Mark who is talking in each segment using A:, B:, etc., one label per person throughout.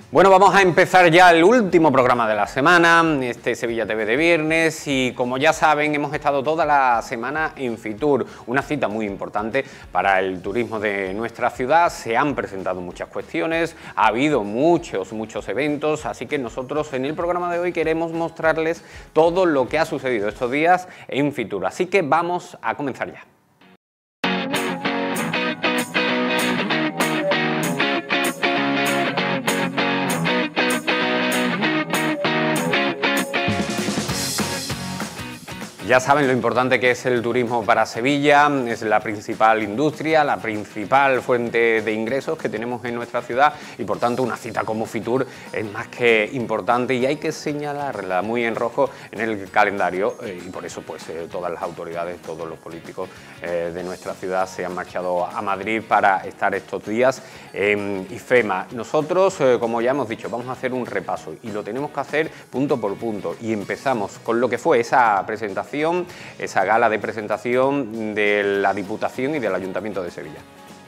A: Bueno, vamos a empezar ya el último programa de la semana, este Sevilla TV de viernes, y como ya saben hemos estado toda la semana en Fitur, una cita muy importante para el turismo de nuestra ciudad. Se han presentado muchas cuestiones, ha habido muchos eventos, así que nosotros en el programa de hoy queremos mostrarles todo lo que ha sucedido estos días en Fitur, así que vamos a comenzar ya. Ya saben lo importante que es el turismo para Sevilla, es la principal industria, la principal fuente de ingresos que tenemos en nuestra ciudad y por tanto una cita como Fitur es más que importante y hay que señalarla muy en rojo en el calendario y por eso pues todas las autoridades, todos los políticos de nuestra ciudad se han marchado a Madrid para estar estos días en IFEMA. Nosotros, como ya hemos dicho, vamos a hacer un repaso y lo tenemos que hacer punto por punto y empezamos con lo que fue esa presentación, esa gala de presentación de la Diputación y del Ayuntamiento de Sevilla.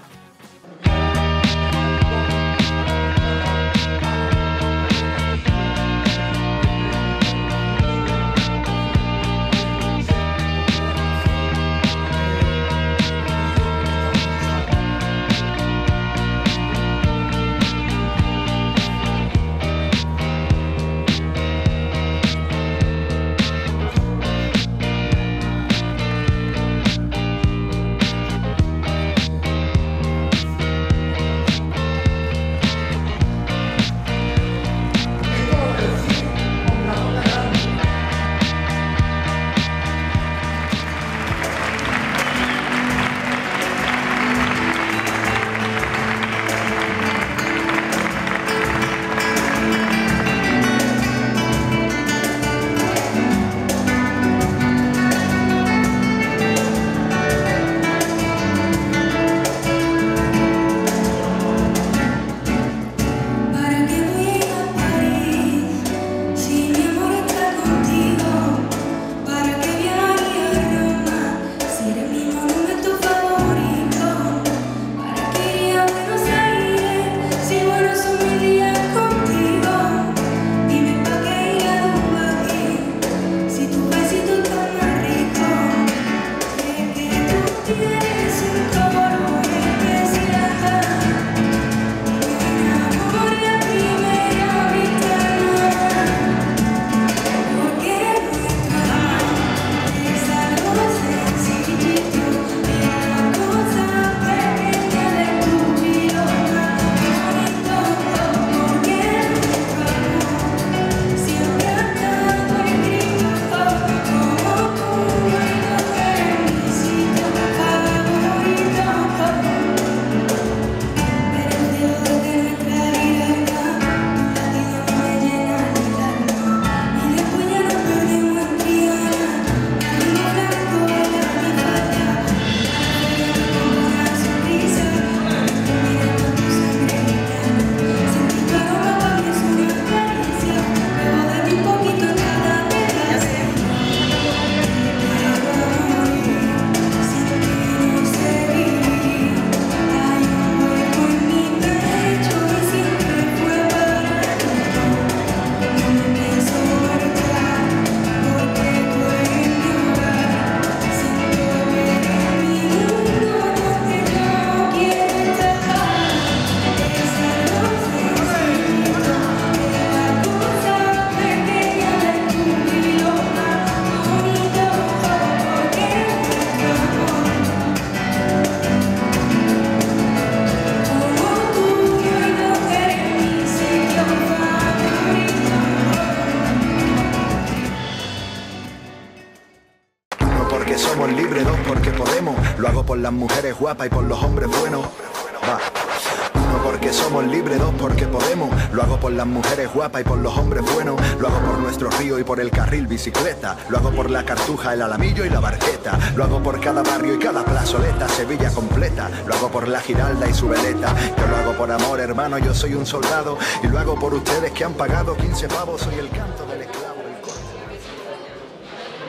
B: Las mujeres guapas y por los hombres buenos. Va. Uno, porque somos libres. Dos, porque podemos. Lo hago por las mujeres guapas y por los hombres buenos. Lo hago por nuestro río y por el carril bicicleta. Lo hago por la Cartuja, el Alamillo y la Barqueta. Lo hago por cada barrio y cada plazoleta. Sevilla completa. Lo hago por la Giralda y su veleta. Yo lo hago por amor, hermano, yo soy un soldado. Y lo hago por ustedes que han pagado 15 pavos. Soy el canto del esclavo.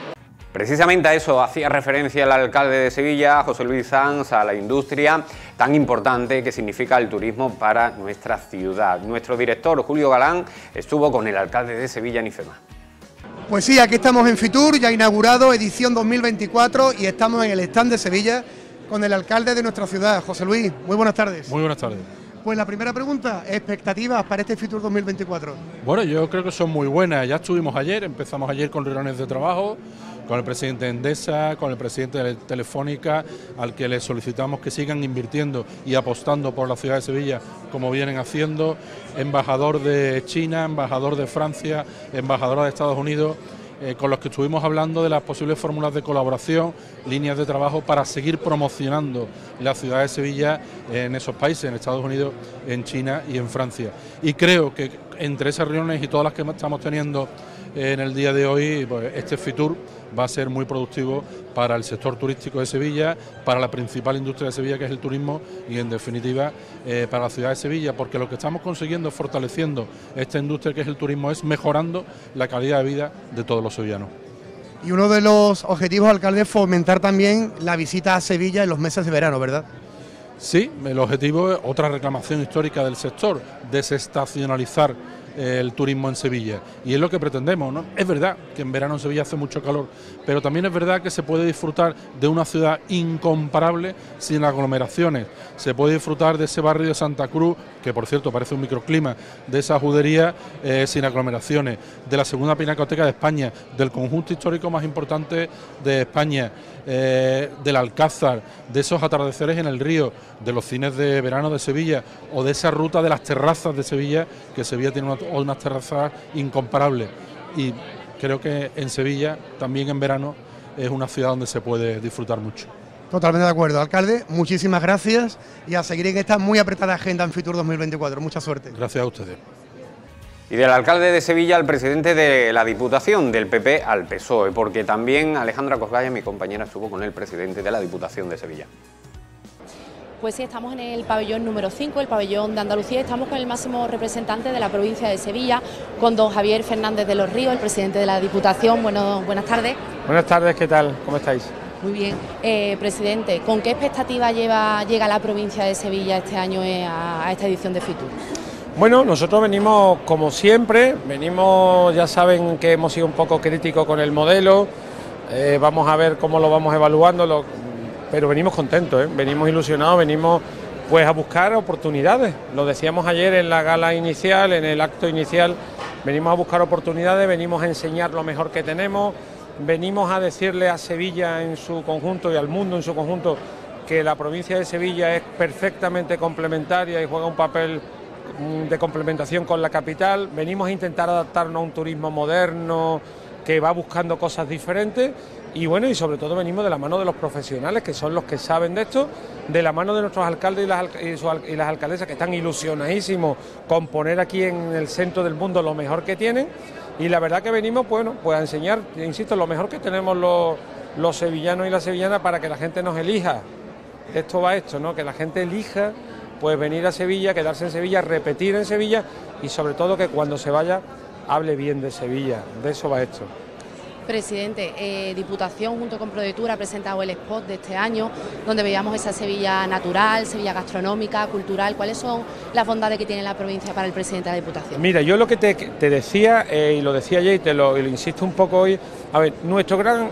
A: Precisamente a eso hacía referencia el alcalde de Sevilla, José Luis Sanz, a la industria tan importante que significa el turismo para nuestra ciudad. Nuestro director, Julio Galán, estuvo con el alcalde de Sevilla en IFEMA.
C: Pues sí, aquí estamos en Fitur, ya inaugurado, edición 2024, y estamos en el stand de Sevilla con el alcalde de nuestra ciudad, José Luis. Muy buenas tardes.
D: Muy buenas tardes.
C: Pues la primera pregunta, expectativas para este Fitur 2024.
D: Bueno, yo creo que son muy buenas. Ya estuvimos ayer, empezamos ayer con reuniones de trabajo, con el presidente de Endesa, con el presidente de Telefónica, al que le solicitamos que sigan invirtiendo y apostando por la ciudad de Sevilla, como vienen haciendo, embajador de China, embajador de Francia, embajadora de Estados Unidos, con los que estuvimos hablando de las posibles fórmulas de colaboración, líneas de trabajo para seguir promocionando la ciudad de Sevilla en esos países, en Estados Unidos, en China y en Francia. Y creo que entre esas reuniones y todas las que estamos teniendo en el día de hoy, pues este Fitur va a ser muy productivo para el sector turístico de Sevilla, para la principal industria de Sevilla, que es el turismo, y en definitiva para la ciudad de Sevilla, porque lo que estamos consiguiendo fortaleciendo esta industria que es el turismo es mejorando la calidad de vida de todos los sevillanos.
C: Y uno de los objetivos, alcalde, es fomentar también la visita a Sevilla en los meses de verano, ¿verdad?
D: Sí, el objetivo es otra reclamación histórica del sector, desestacionalizar el turismo en Sevilla, y es lo que pretendemos, ¿no? Es verdad que en verano en Sevilla hace mucho calor, pero también es verdad que se puede disfrutar de una ciudad incomparable sin aglomeraciones, se puede disfrutar de ese barrio de Santa Cruz, que por cierto parece un microclima, de esa judería sin aglomeraciones, de la segunda pinacoteca de España, del conjunto histórico más importante de España, del Alcázar, de esos atardeceres en el río, de los cines de verano de Sevilla, o de esa ruta de las terrazas de Sevilla, que Sevilla tiene unas terrazas incomparables, y creo que en Sevilla también en verano es una ciudad donde se puede disfrutar mucho.
C: Totalmente de acuerdo, alcalde, muchísimas gracias y a seguir en esta muy apretada agenda en Fitur 2024, mucha suerte.
D: Gracias a ustedes.
A: Y del alcalde de Sevilla al presidente de la Diputación, del PP al PSOE, porque también Alejandra Cosgaya, mi compañera, estuvo con el presidente de la Diputación de Sevilla.
E: Pues sí, estamos en el pabellón número 5, el pabellón de Andalucía, estamos con el máximo representante de la provincia de Sevilla, con don Javier Fernández de los Ríos, el presidente de la Diputación. Buenas tardes.
F: Buenas tardes, ¿qué tal? ¿Cómo estáis?
E: Muy bien. Presidente, ¿con qué expectativa llega la provincia de Sevilla este año a esta edición de Fitur?
F: Bueno, nosotros venimos como siempre, ya saben que hemos sido un poco críticos con el modelo, vamos a ver cómo lo vamos evaluando, pero venimos contentos, venimos ilusionados, venimos pues a buscar oportunidades. Lo decíamos ayer en la gala inicial, en el acto inicial, venimos a buscar oportunidades, venimos a enseñar lo mejor que tenemos, venimos a decirle a Sevilla en su conjunto y al mundo en su conjunto que la provincia de Sevilla es perfectamente complementaria y juega un papel de complementación con la capital. Venimos a intentar adaptarnos a un turismo moderno que va buscando cosas diferentes. Y bueno, y sobre todo venimos de la mano de los profesionales, que son los que saben de esto, de la mano de nuestros alcaldes y las alcaldesas, que están ilusionadísimos con poner aquí en el centro del mundo lo mejor que tienen. Y la verdad que venimos, bueno, pues a enseñar, insisto, lo mejor que tenemos los sevillanos y las sevillanas para que la gente nos elija. Esto va esto, ¿no? Que la gente elija, pues venir a Sevilla, quedarse en Sevilla, repetir en Sevilla, y sobre todo que cuando se vaya hable bien de Sevilla. De eso va esto.
E: Presidente, Diputación junto con ProDetour ha presentado el spot de este año, donde veíamos esa Sevilla natural, Sevilla gastronómica, cultural. ¿Cuáles son las bondades que tiene la provincia para el presidente de la Diputación?
F: Mira, yo lo que te decía, y lo decía ayer y lo insisto un poco hoy, a ver, nuestro gran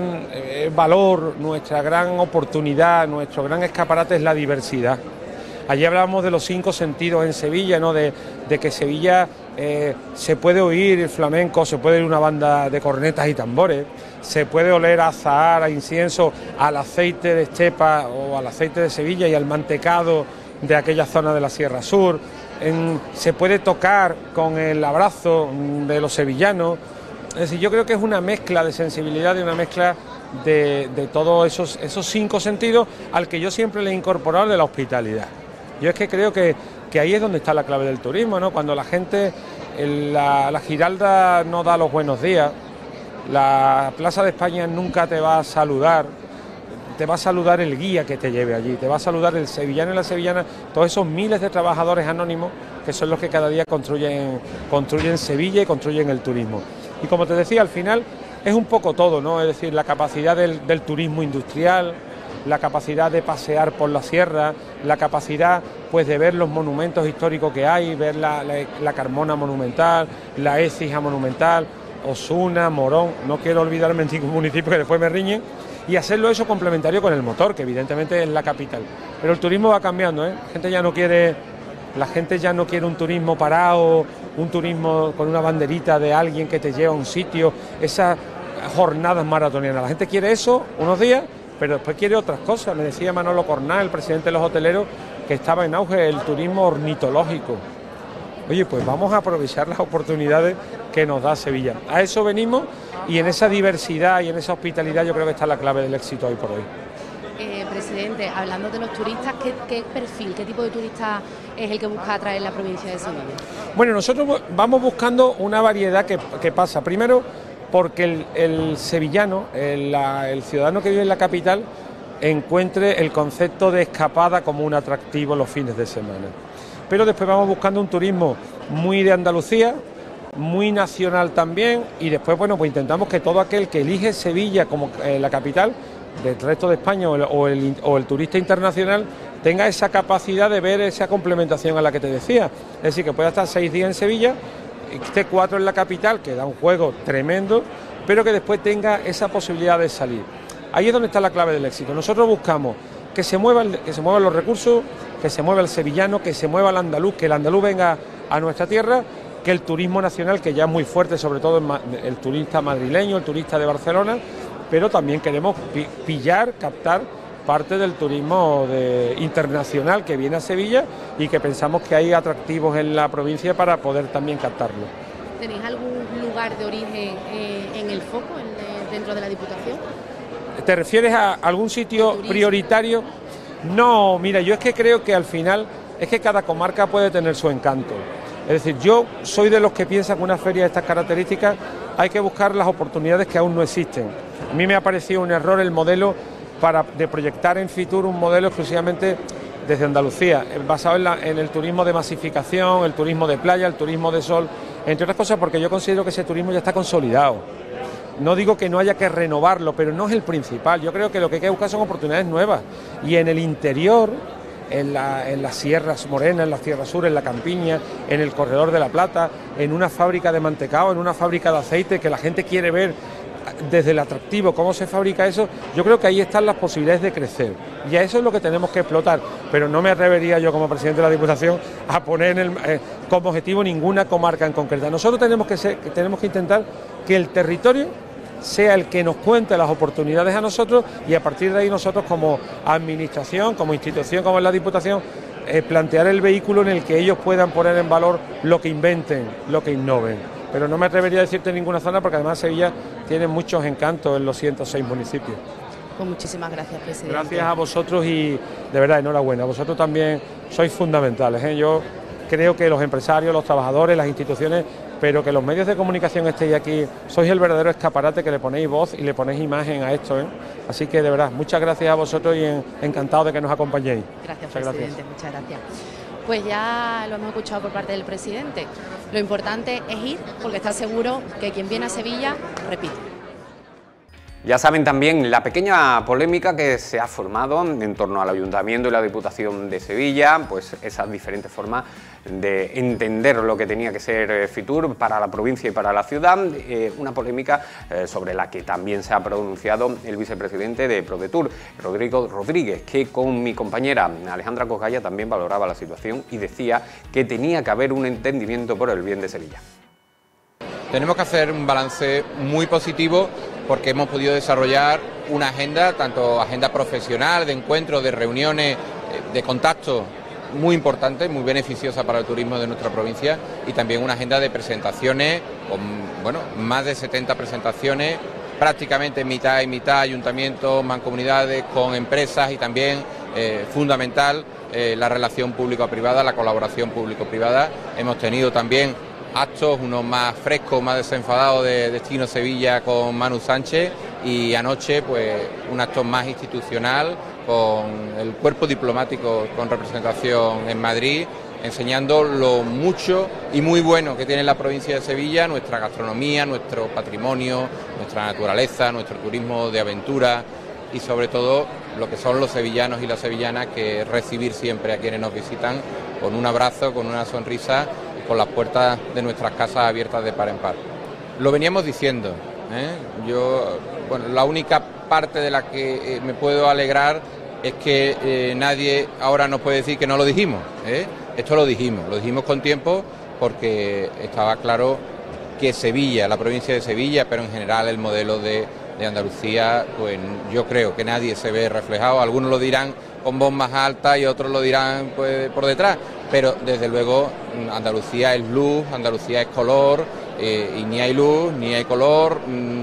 F: valor, nuestra gran oportunidad, nuestro gran escaparate es la diversidad. Allí hablábamos de los 5 sentidos en Sevilla, ¿no? De que Sevilla se puede oír el flamenco, se puede oír una banda de cornetas y tambores, se puede oler a azahar, a incienso, al aceite de estepa o al aceite de Sevilla y al mantecado de aquella zona de la Sierra Sur, se puede tocar con el abrazo de los sevillanos. Es decir, yo creo que es una mezcla de sensibilidad y una mezcla de todos esos 5 sentidos, al que yo siempre le he incorporado de la hospitalidad. Yo es que creo que ahí es donde está la clave del turismo, ¿no? Cuando la gente, la Giralda no da los buenos días, la Plaza de España nunca te va a saludar, te va a saludar el guía que te lleve allí, te va a saludar el sevillano y la sevillana, todos esos miles de trabajadores anónimos que son los que cada día construyen Sevilla y construyen el turismo. Y como te decía, al final es un poco todo, ¿no? Es decir, la capacidad del turismo industrial, la capacidad de pasear por la sierra, la capacidad pues de ver los monumentos históricos que hay, ver la Carmona monumental, la Écija monumental, Osuna, Morón, no quiero olvidarme en ningún municipio que después me riñen, y hacerlo eso complementario con el motor, que evidentemente es la capital. Pero el turismo va cambiando, ¿eh? La gente ya no quiere un turismo parado, un turismo con una banderita de alguien que te lleva a un sitio, esas jornadas maratonianas. La gente quiere eso unos días, pero después quiere otras cosas. Me decía Manolo Corná, el presidente de los hoteleros, que estaba en auge el turismo ornitológico. Oye, pues vamos a aprovechar las oportunidades que nos da Sevilla. A eso venimos, y en esa diversidad y en esa hospitalidad yo creo que está la clave del éxito hoy por hoy.
E: Presidente, hablando de los turistas, ¿qué perfil, qué tipo de turista es el que busca atraer la provincia de Sevilla?
F: Bueno, nosotros vamos buscando una variedad que pasa. Primero, porque el sevillano, el ciudadano que vive en la capital, encuentre el concepto de escapada como un atractivo los fines de semana. Pero después vamos buscando un turismo muy de Andalucía, muy nacional también, y después, bueno, pues intentamos que todo aquel que elige Sevilla como la capital del resto de España o el turista internacional tenga esa capacidad de ver esa complementación a la que te decía. Es decir, que pueda estar 6 días en Sevilla, esté 4 en la capital, que da un juego tremendo, pero que después tenga esa posibilidad de salir. Ahí es donde está la clave del éxito. Nosotros buscamos que se muevan los recursos, que se mueva el sevillano, que se mueva el andaluz, que el andaluz venga a nuestra tierra, que el turismo nacional, que ya es muy fuerte, sobre todo el turista madrileño, el turista de Barcelona, pero también queremos captar parte del turismo internacional que viene a Sevilla y que pensamos que hay atractivos en la provincia para poder también captarlo.
E: ¿Tenéis algún lugar de origen en el foco dentro de la Diputación?
F: ¿Te refieres a algún sitio prioritario? No, mira, yo es que creo que al final es que cada comarca puede tener su encanto. Es decir, yo soy de los que piensan que una feria de estas características hay que buscar las oportunidades que aún no existen. A mí me ha parecido un error el modelo de proyectar en Fitur un modelo exclusivamente desde Andalucía, basado en el turismo de masificación, el turismo de playa, el turismo de sol, entre otras cosas porque yo considero que ese turismo ya está consolidado. No digo que no haya que renovarlo, pero no es el principal. Yo creo que lo que hay que buscar son oportunidades nuevas. Y en el interior, en las sierras morenas, en las tierras sur, en la campiña, en el corredor de la Plata, en una fábrica de mantecao, en una fábrica de aceite, que la gente quiere ver desde el atractivo cómo se fabrica eso, yo creo que ahí están las posibilidades de crecer. Y a eso es lo que tenemos que explotar. Pero no me atrevería yo como presidente de la Diputación a poner como objetivo ninguna comarca en concreta. Nosotros tenemos que intentar que el territorio sea el que nos cuente las oportunidades a nosotros y a partir de ahí nosotros como administración, como institución, como es la Diputación, plantear el vehículo en el que ellos puedan poner en valor lo que inventen, lo que innoven. Pero no me atrevería a decirte ninguna zona porque además Sevilla tiene muchos encantos en los 106 municipios.
E: Pues muchísimas gracias, presidente.
F: Gracias a vosotros y de verdad enhorabuena, vosotros también sois fundamentales, ¿eh? Yo creo que los empresarios, los trabajadores, las instituciones, pero que los medios de comunicación estéis aquí, sois el verdadero escaparate que le ponéis voz y le ponéis imagen a esto, ¿eh? Así que de verdad, muchas gracias a vosotros y encantado de que nos acompañéis.
E: Gracias, presidente, muchas gracias. Pues ya lo hemos escuchado por parte del presidente. Lo importante es ir porque está seguro que quien viene a Sevilla repite.
A: Ya saben también la pequeña polémica que se ha formado en torno al Ayuntamiento y la Diputación de Sevilla, pues esas diferentes formas de entender lo que tenía que ser Fitur para la provincia y para la ciudad, una polémica sobre la que también se ha pronunciado el vicepresidente de ProDetour, Rodrigo Rodríguez, que con mi compañera Alejandra Cosgaya también valoraba la situación y decía que tenía que haber un entendimiento por el bien de Sevilla.
G: Tenemos que hacer un balance muy positivo porque hemos podido desarrollar una agenda, tanto agenda profesional, de encuentros, de reuniones, de contactos, muy importante, muy beneficiosa para el turismo de nuestra provincia y también una agenda de presentaciones, con más de 70 presentaciones, prácticamente mitad y mitad, ayuntamientos, mancomunidades, con empresas y también fundamental la relación público-privada, la colaboración público-privada. Hemos tenido también actos, unos más frescos, más desenfadados de Destino Sevilla con Manu Sánchez y anoche pues un acto más institucional con el cuerpo diplomático con representación en Madrid enseñando lo mucho y muy bueno que tiene la provincia de Sevilla, nuestra gastronomía, nuestro patrimonio, nuestra naturaleza, nuestro turismo de aventura y sobre todo lo que son los sevillanos y las sevillanas, que es recibir siempre a quienes nos visitan con un abrazo, con una sonrisa y con las puertas de nuestras casas abiertas de par en par. Lo veníamos diciendo, bueno, la única parte de la que me puedo alegrar es que nadie ahora nos puede decir que no lo dijimos, Esto lo dijimos con tiempo porque estaba claro que Sevilla, la provincia de Sevilla, pero en general el modelo de Andalucía, pues yo creo que nadie se ve reflejado. Algunos lo dirán con voz más alta y otros lo dirán pues por detrás, pero desde luego Andalucía es luz, Andalucía es color, y ni hay luz, ni hay color,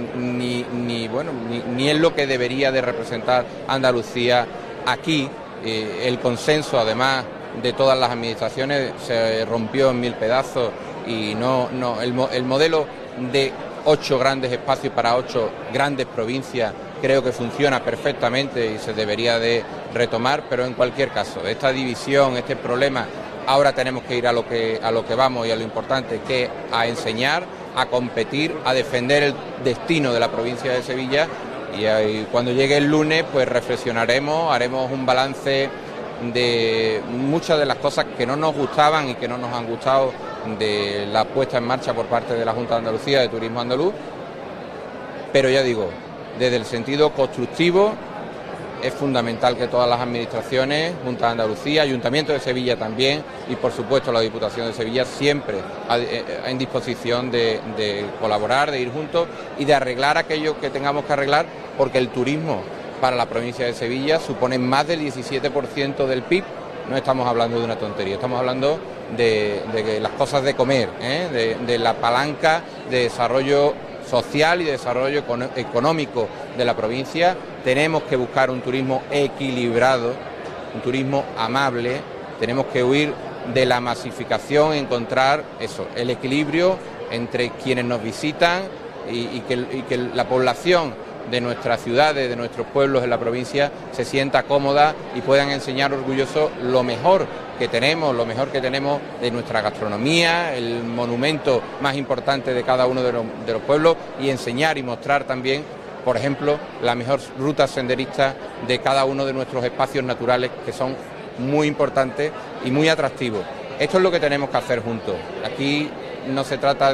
G: ni es lo que debería de representar Andalucía aquí. El consenso, además de todas las administraciones, se rompió en 1000 pedazos y el modelo de 8 grandes espacios para 8 grandes provincias creo que funciona perfectamente y se debería de retomar, pero en cualquier caso, esta división, este problema, ahora tenemos que ir a lo que vamos y a lo importante, que es a enseñar, a competir, a defender el destino de la provincia de Sevilla y cuando llegue el lunes pues reflexionaremos, haremos un balance de muchas de las cosas que no nos gustaban y que no nos han gustado de la puesta en marcha por parte de la Junta de Andalucía de Turismo Andaluz, pero ya digo, desde el sentido constructivo es fundamental que todas las administraciones, Junta de Andalucía, Ayuntamiento de Sevilla también y por supuesto la Diputación de Sevilla siempre en disposición de colaborar, de ir juntos y de arreglar aquello que tengamos que arreglar, porque el turismo para la provincia de Sevilla supone más del 17% del PIB. No estamos hablando de una tontería, estamos hablando de las cosas de comer, de la palanca de desarrollo social y de desarrollo económico de la provincia. Tenemos que buscar un turismo equilibrado, un turismo amable, tenemos que huir de la masificación, encontrar eso, el equilibrio entre quienes nos visitan y que la población de nuestras ciudades, de nuestros pueblos en la provincia se sienta cómoda y puedan enseñar orgullosos lo mejor que tenemos de nuestra gastronomía, el monumento más importante de cada uno de los pueblos, y enseñar y mostrar también, por ejemplo, la mejor ruta senderista de cada uno de nuestros espacios naturales, que son muy importantes y muy atractivos. Esto es lo que tenemos que hacer juntos. Aquí no se trata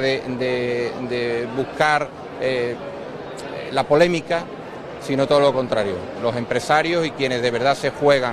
G: de buscar la polémica, sino todo lo contrario. Los empresarios y quienes de verdad se juegan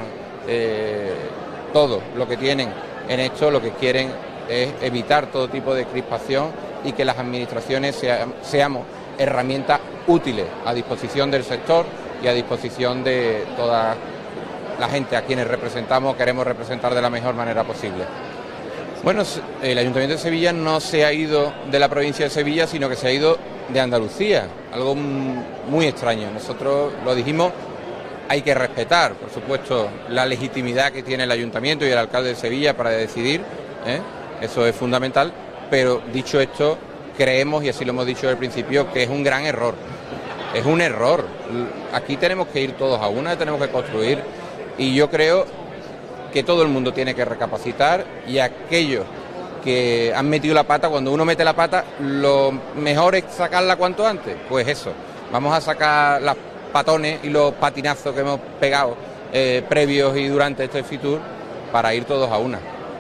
G: todo lo que tienen en esto, lo que quieren es evitar todo tipo de crispación y que las administraciones seamos herramientas útiles a disposición del sector y a disposición de toda la gente a quienes representamos, queremos representar de la mejor manera posible. Bueno, el Ayuntamiento de Sevilla no se ha ido de la provincia de Sevilla, sino que se ha ido de Andalucía, algo muy extraño. Nosotros lo dijimos, hay que respetar, por supuesto, la legitimidad que tiene el Ayuntamiento y el alcalde de Sevilla para decidir, eso es fundamental, pero dicho esto, creemos, y así lo hemos dicho desde el principio, que es un gran error. Es un error. Aquí tenemos que ir todos a una, tenemos que construir, y yo creo que todo el mundo tiene que recapacitar, y aquellos que han metido la pata, cuando uno mete la pata, lo mejor es sacarla cuanto antes. Pues eso, vamos a sacar los patones y los patinazos que hemos pegado previos y durante este Fitur para ir todos a una.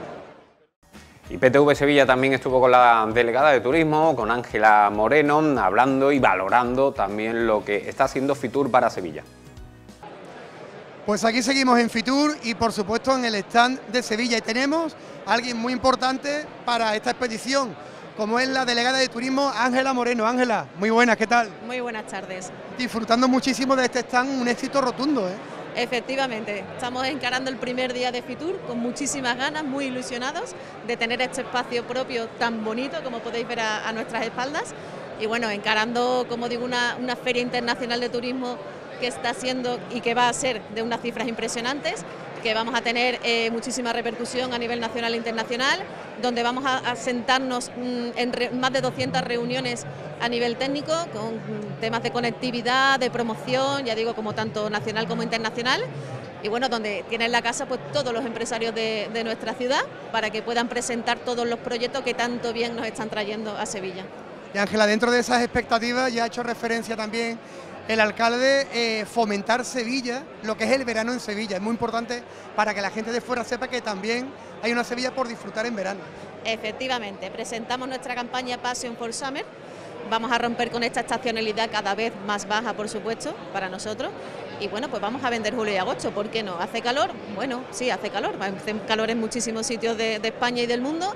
A: Y PTV Sevilla también estuvo con la delegada de Turismo, con Ángela Moreno, hablando y valorando también lo que está haciendo Fitur para Sevilla.
C: Pues aquí seguimos en Fitur y por supuesto en el stand de Sevilla, y tenemos a alguien muy importante para esta expedición, como es la delegada de Turismo Ángela Moreno. Ángela, muy buenas, ¿qué tal?
H: Muy buenas tardes.
C: Disfrutando muchísimo de este stand, un éxito rotundo, ¿eh?
H: Efectivamente, estamos encarando el primer día de Fitur con muchísimas ganas, muy ilusionados de tener este espacio propio tan bonito como podéis ver a nuestras espaldas, y bueno, encarando, como digo, una feria internacional de turismo que está siendo y que va a ser de unas cifras impresionantes, que vamos a tener muchísima repercusión a nivel nacional e internacional, donde vamos a sentarnos en más de 200 reuniones a nivel técnico, con temas de conectividad, de promoción, ya digo, como tanto nacional como internacional, y bueno, donde tienen la casa pues todos los empresarios de nuestra ciudad para que puedan presentar todos los proyectos que tanto bien nos están trayendo a Sevilla.
C: Y Ángela, dentro de esas expectativas ya ha hecho referencia también el alcalde, fomentar Sevilla, lo que es el verano en Sevilla. Es muy importante para que la gente de fuera sepa que también hay una Sevilla por disfrutar en verano.
H: Efectivamente, presentamos nuestra campaña Passion for Summer. Vamos a romper con esta estacionalidad cada vez más baja, por supuesto, para nosotros. Y bueno, pues vamos a vender julio y agosto, ¿por qué no? ¿Hace calor? Bueno, sí, hace calor. Hace calor en muchísimos sitios de España y del mundo.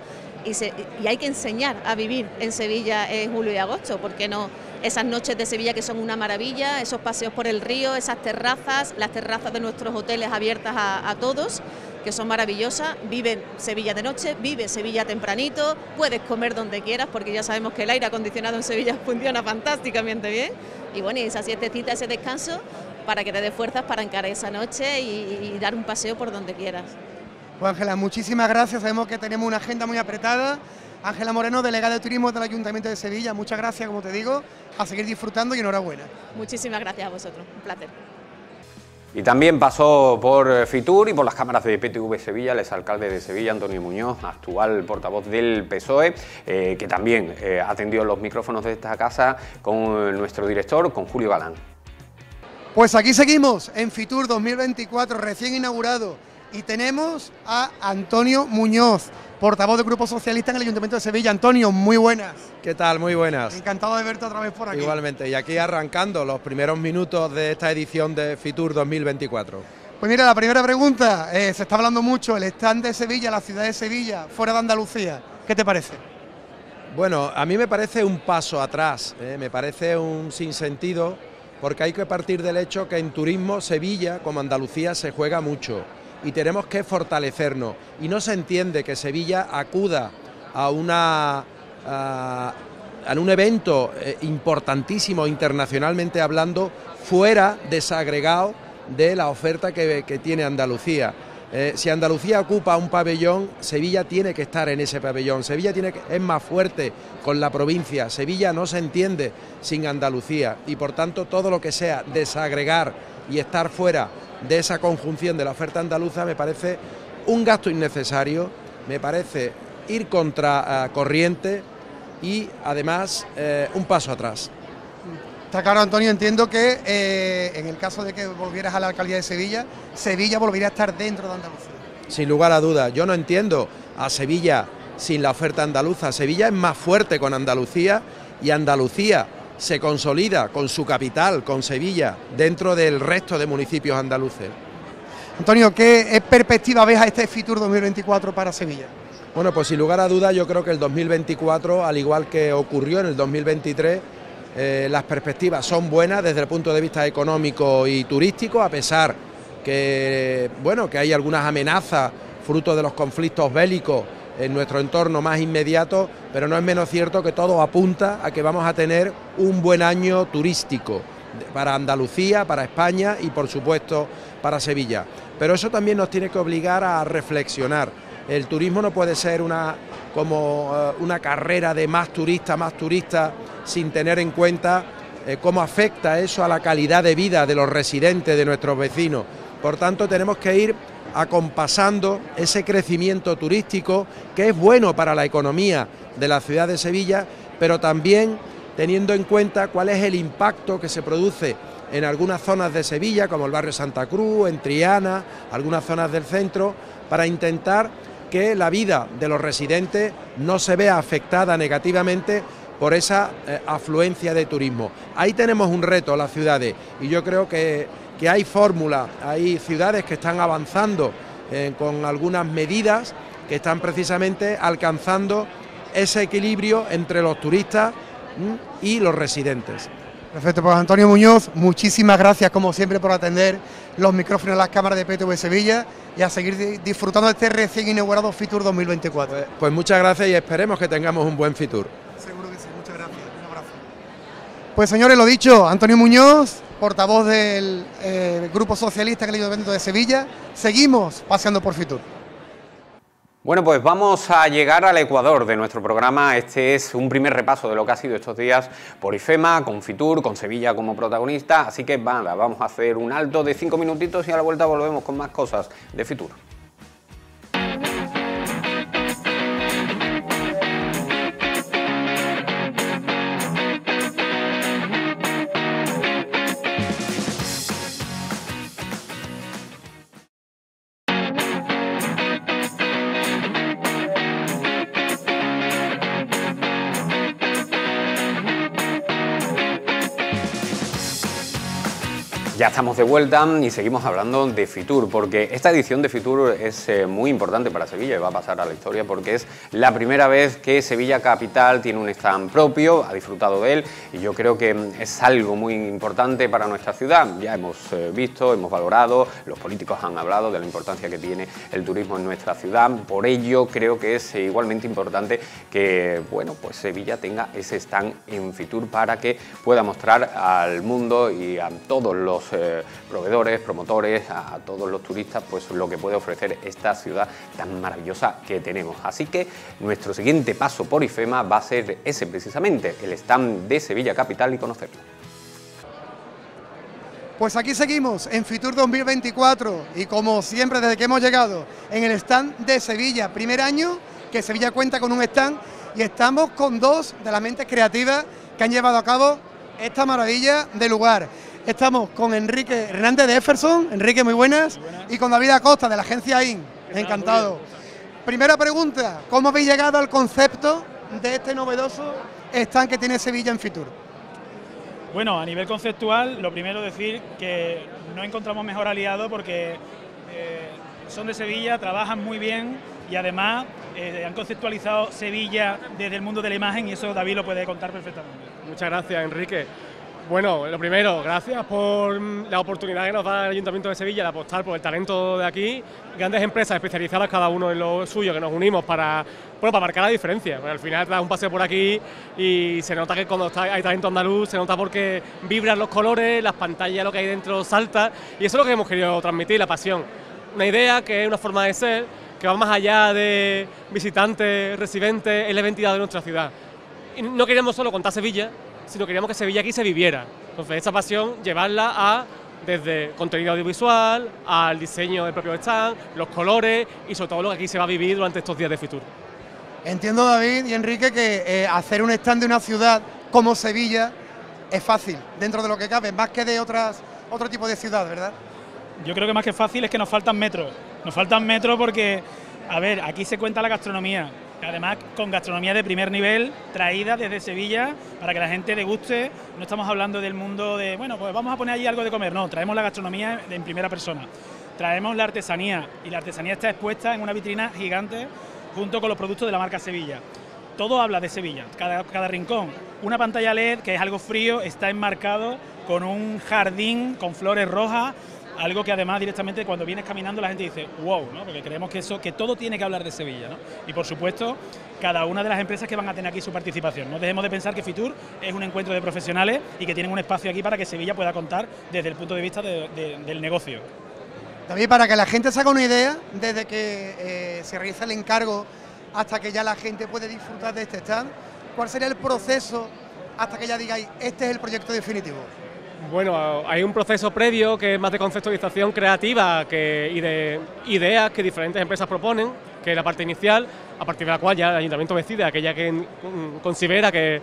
H: Y hay que enseñar a vivir en Sevilla en julio y agosto, ¿por qué no? Esas noches de Sevilla que son una maravilla, esos paseos por el río, esas terrazas, las terrazas de nuestros hoteles abiertas a todos, que son maravillosas. Vive Sevilla de noche, vive Sevilla tempranito, puedes comer donde quieras, porque ya sabemos que el aire acondicionado en Sevilla funciona fantásticamente bien. Y bueno, y esa siestecita, ese descanso, para que te dé fuerzas para encarar esa noche y dar un paseo por donde quieras.
C: Pues Ángela, muchísimas gracias, sabemos que tenemos una agenda muy apretada. Ángela Moreno, delegada de Turismo del Ayuntamiento de Sevilla, muchas gracias, como te digo, a seguir disfrutando y enhorabuena.
H: Muchísimas gracias a vosotros, un placer.
A: Y también pasó por Fitur y por las cámaras de PTV Sevilla el exalcalde de Sevilla, Antonio Muñoz, actual portavoz del PSOE, que también atendió los micrófonos de esta casa con nuestro director, con Julio Galán.
C: Pues aquí seguimos en Fitur 2024, recién inaugurado, y tenemos a Antonio Muñoz, portavoz del Grupo Socialista en el Ayuntamiento de Sevilla. Antonio, muy buenas.
I: ¿Qué tal? Muy buenas.
C: Encantado de verte otra vez por aquí.
I: Igualmente, y aquí arrancando los primeros minutos de esta edición de Fitur 2024.
C: Pues mira, la primera pregunta, se está hablando mucho, el stand de Sevilla, la ciudad de Sevilla, fuera de Andalucía, ¿qué te parece?
I: Bueno, a mí me parece un paso atrás, me parece un sinsentido, porque hay que partir del hecho que en turismo Sevilla, como Andalucía, se juega mucho y tenemos que fortalecernos, y no se entiende que Sevilla acuda a un evento importantísimo internacionalmente hablando, fuera desagregado de la oferta que tiene Andalucía. Si Andalucía ocupa un pabellón, Sevilla tiene que estar en ese pabellón. Sevilla es más fuerte con la provincia. Sevilla no se entiende sin Andalucía, y por tanto todo lo que sea desagregar y estar fuera de esa conjunción de la oferta andaluza me parece un gasto innecesario, me parece ir contra corriente y además un paso atrás.
C: Está claro, Antonio, entiendo que en el caso de que volvieras a la alcaldía de Sevilla, Sevilla volvería a estar dentro de Andalucía.
I: Sin lugar a dudas, yo no entiendo a Sevilla sin la oferta andaluza. Sevilla es más fuerte con Andalucía, y Andalucía se consolida con su capital, con Sevilla, dentro del resto de municipios andaluces.
C: Antonio, ¿qué perspectiva ves a este Fitur 2024 para Sevilla?
I: Bueno, pues sin lugar a dudas yo creo que el 2024, al igual que ocurrió en el 2023, las perspectivas son buenas desde el punto de vista económico y turístico, a pesar que, bueno, que hay algunas amenazas fruto de los conflictos bélicos en nuestro entorno más inmediato, pero no es menos cierto que todo apunta a que vamos a tener un buen año turístico para Andalucía, para España y por supuesto para Sevilla. Pero eso también nos tiene que obligar a reflexionar. El turismo no puede ser una carrera de más turistas, sin tener en cuenta cómo afecta eso a la calidad de vida de los residentes, de nuestros vecinos. Por tanto, tenemos que ir acompasando ese crecimiento turístico que es bueno para la economía de la ciudad de Sevilla, pero también teniendo en cuenta cuál es el impacto que se produce en algunas zonas de Sevilla, como el barrio Santa Cruz, en Triana, algunas zonas del centro, para intentar que la vida de los residentes no se vea afectada negativamente por esa afluencia de turismo. Ahí tenemos un reto las ciudades, y yo creo que hay fórmulas, hay ciudades que están avanzando con algunas medidas que están precisamente alcanzando ese equilibrio entre los turistas y los residentes.
C: Perfecto, pues Antonio Muñoz, muchísimas gracias como siempre por atender los micrófonos de las cámaras de PTV Sevilla y a seguir disfrutando de este recién inaugurado Fitur 2024.
I: Pues muchas gracias y esperemos que tengamos un buen Fitur.
C: Seguro que sí, muchas gracias, un abrazo. Pues señores, lo dicho, Antonio Muñoz, portavoz del Grupo Socialista en el Ayuntamiento de Sevilla, seguimos paseando por Fitur.
A: Bueno, pues vamos a llegar al ecuador de nuestro programa. Este es un primer repaso de lo que ha sido estos días por IFEMA, con Fitur, con Sevilla como protagonista. Así que vamos a hacer un alto de 5 minutitos y a la vuelta volvemos con más cosas de Fitur. Ya estamos de vuelta y seguimos hablando de Fitur, porque esta edición de Fitur es muy importante para Sevilla y va a pasar a la historia porque es la primera vez que Sevilla Capital tiene un stand propio, ha disfrutado de él y yo creo que es algo muy importante para nuestra ciudad. Ya hemos visto, hemos valorado, los políticos han hablado de la importancia que tiene el turismo en nuestra ciudad, por ello creo que es igualmente importante que pues Sevilla tenga ese stand en Fitur para que pueda mostrar al mundo y a todos los proveedores, promotores, a todos los turistas, pues lo que puede ofrecer esta ciudad tan maravillosa que tenemos. Así que nuestro siguiente paso por IFEMA va a ser ese precisamente, el stand de Sevilla Capital y conocerlo.
C: Pues aquí seguimos en Fitur 2024 y como siempre desde que hemos llegado en el stand de Sevilla, primer año que Sevilla cuenta con un stand y estamos con dos de las mentes creativas que han llevado a cabo esta maravilla de lugar. Estamos con Enrique Hernández de Efferson. Enrique, muy buenas. Y con David Acosta de la agencia AIN. Encantado. Primera pregunta, ¿cómo habéis llegado al concepto de este novedoso stand que tiene Sevilla en Fitur?
J: Bueno, a nivel conceptual, lo primero decir que no encontramos mejor aliado porque son de Sevilla, trabajan muy bien y además han conceptualizado Sevilla desde el mundo de la imagen y eso David lo puede contar perfectamente.
K: Muchas gracias, Enrique. Bueno, lo primero, gracias por la oportunidad que nos da el Ayuntamiento de Sevilla de apostar por el talento de aquí. Grandes empresas especializadas, cada uno en lo suyo, que nos unimos para marcar la diferencia. Porque al final te das un paseo por aquí y se nota que cuando hay talento andaluz, se nota porque vibran los colores, las pantallas, lo que hay dentro salta. Y eso es lo que hemos querido transmitir, la pasión. Una idea que es una forma de ser que va más allá de visitantes, residentes, es la identidad de nuestra ciudad. Y no queríamos solo contar Sevilla, sino queríamos que Sevilla aquí se viviera. Entonces esa pasión llevarla a desde contenido audiovisual, al diseño del propio stand, los colores y sobre todo lo que aquí se va a vivir durante estos días de Fitur.
C: Entiendo, David y Enrique, que hacer un stand de una ciudad como Sevilla es fácil, dentro de lo que cabe, más que de otro tipo de ciudad, ¿verdad?
J: Yo creo que más que fácil es que nos faltan metros. Nos faltan metros porque, a ver, aquí se cuenta la gastronomía. Además, con gastronomía de primer nivel, traída desde Sevilla para que la gente deguste. No estamos hablando del mundo de, bueno, pues vamos a poner allí algo de comer. No, traemos la gastronomía en primera persona. Traemos la artesanía y la artesanía está expuesta en una vitrina gigante junto con los productos de la marca Sevilla. Todo habla de Sevilla, cada rincón. Una pantalla LED, que es algo frío, está enmarcado con un jardín con flores rojas. Algo que además directamente cuando vienes caminando la gente dice wow, ¿no? Porque creemos que todo tiene que hablar de Sevilla, ¿no? Y por supuesto, cada una de las empresas que van a tener aquí su participación. No dejemos de pensar que Fitur es un encuentro de profesionales y que tienen un espacio aquí para que Sevilla pueda contar desde el punto de vista del negocio.
C: David, para que la gente se haga una idea, desde que se realiza el encargo hasta que ya la gente puede disfrutar de este stand, ¿cuál sería el proceso hasta que ya digáis, este es el proyecto definitivo?
K: Bueno, hay un proceso previo que es más de conceptualización creativa y de ideas que diferentes empresas proponen, que es la parte inicial, a partir de la cual ya el Ayuntamiento decide aquella que considera que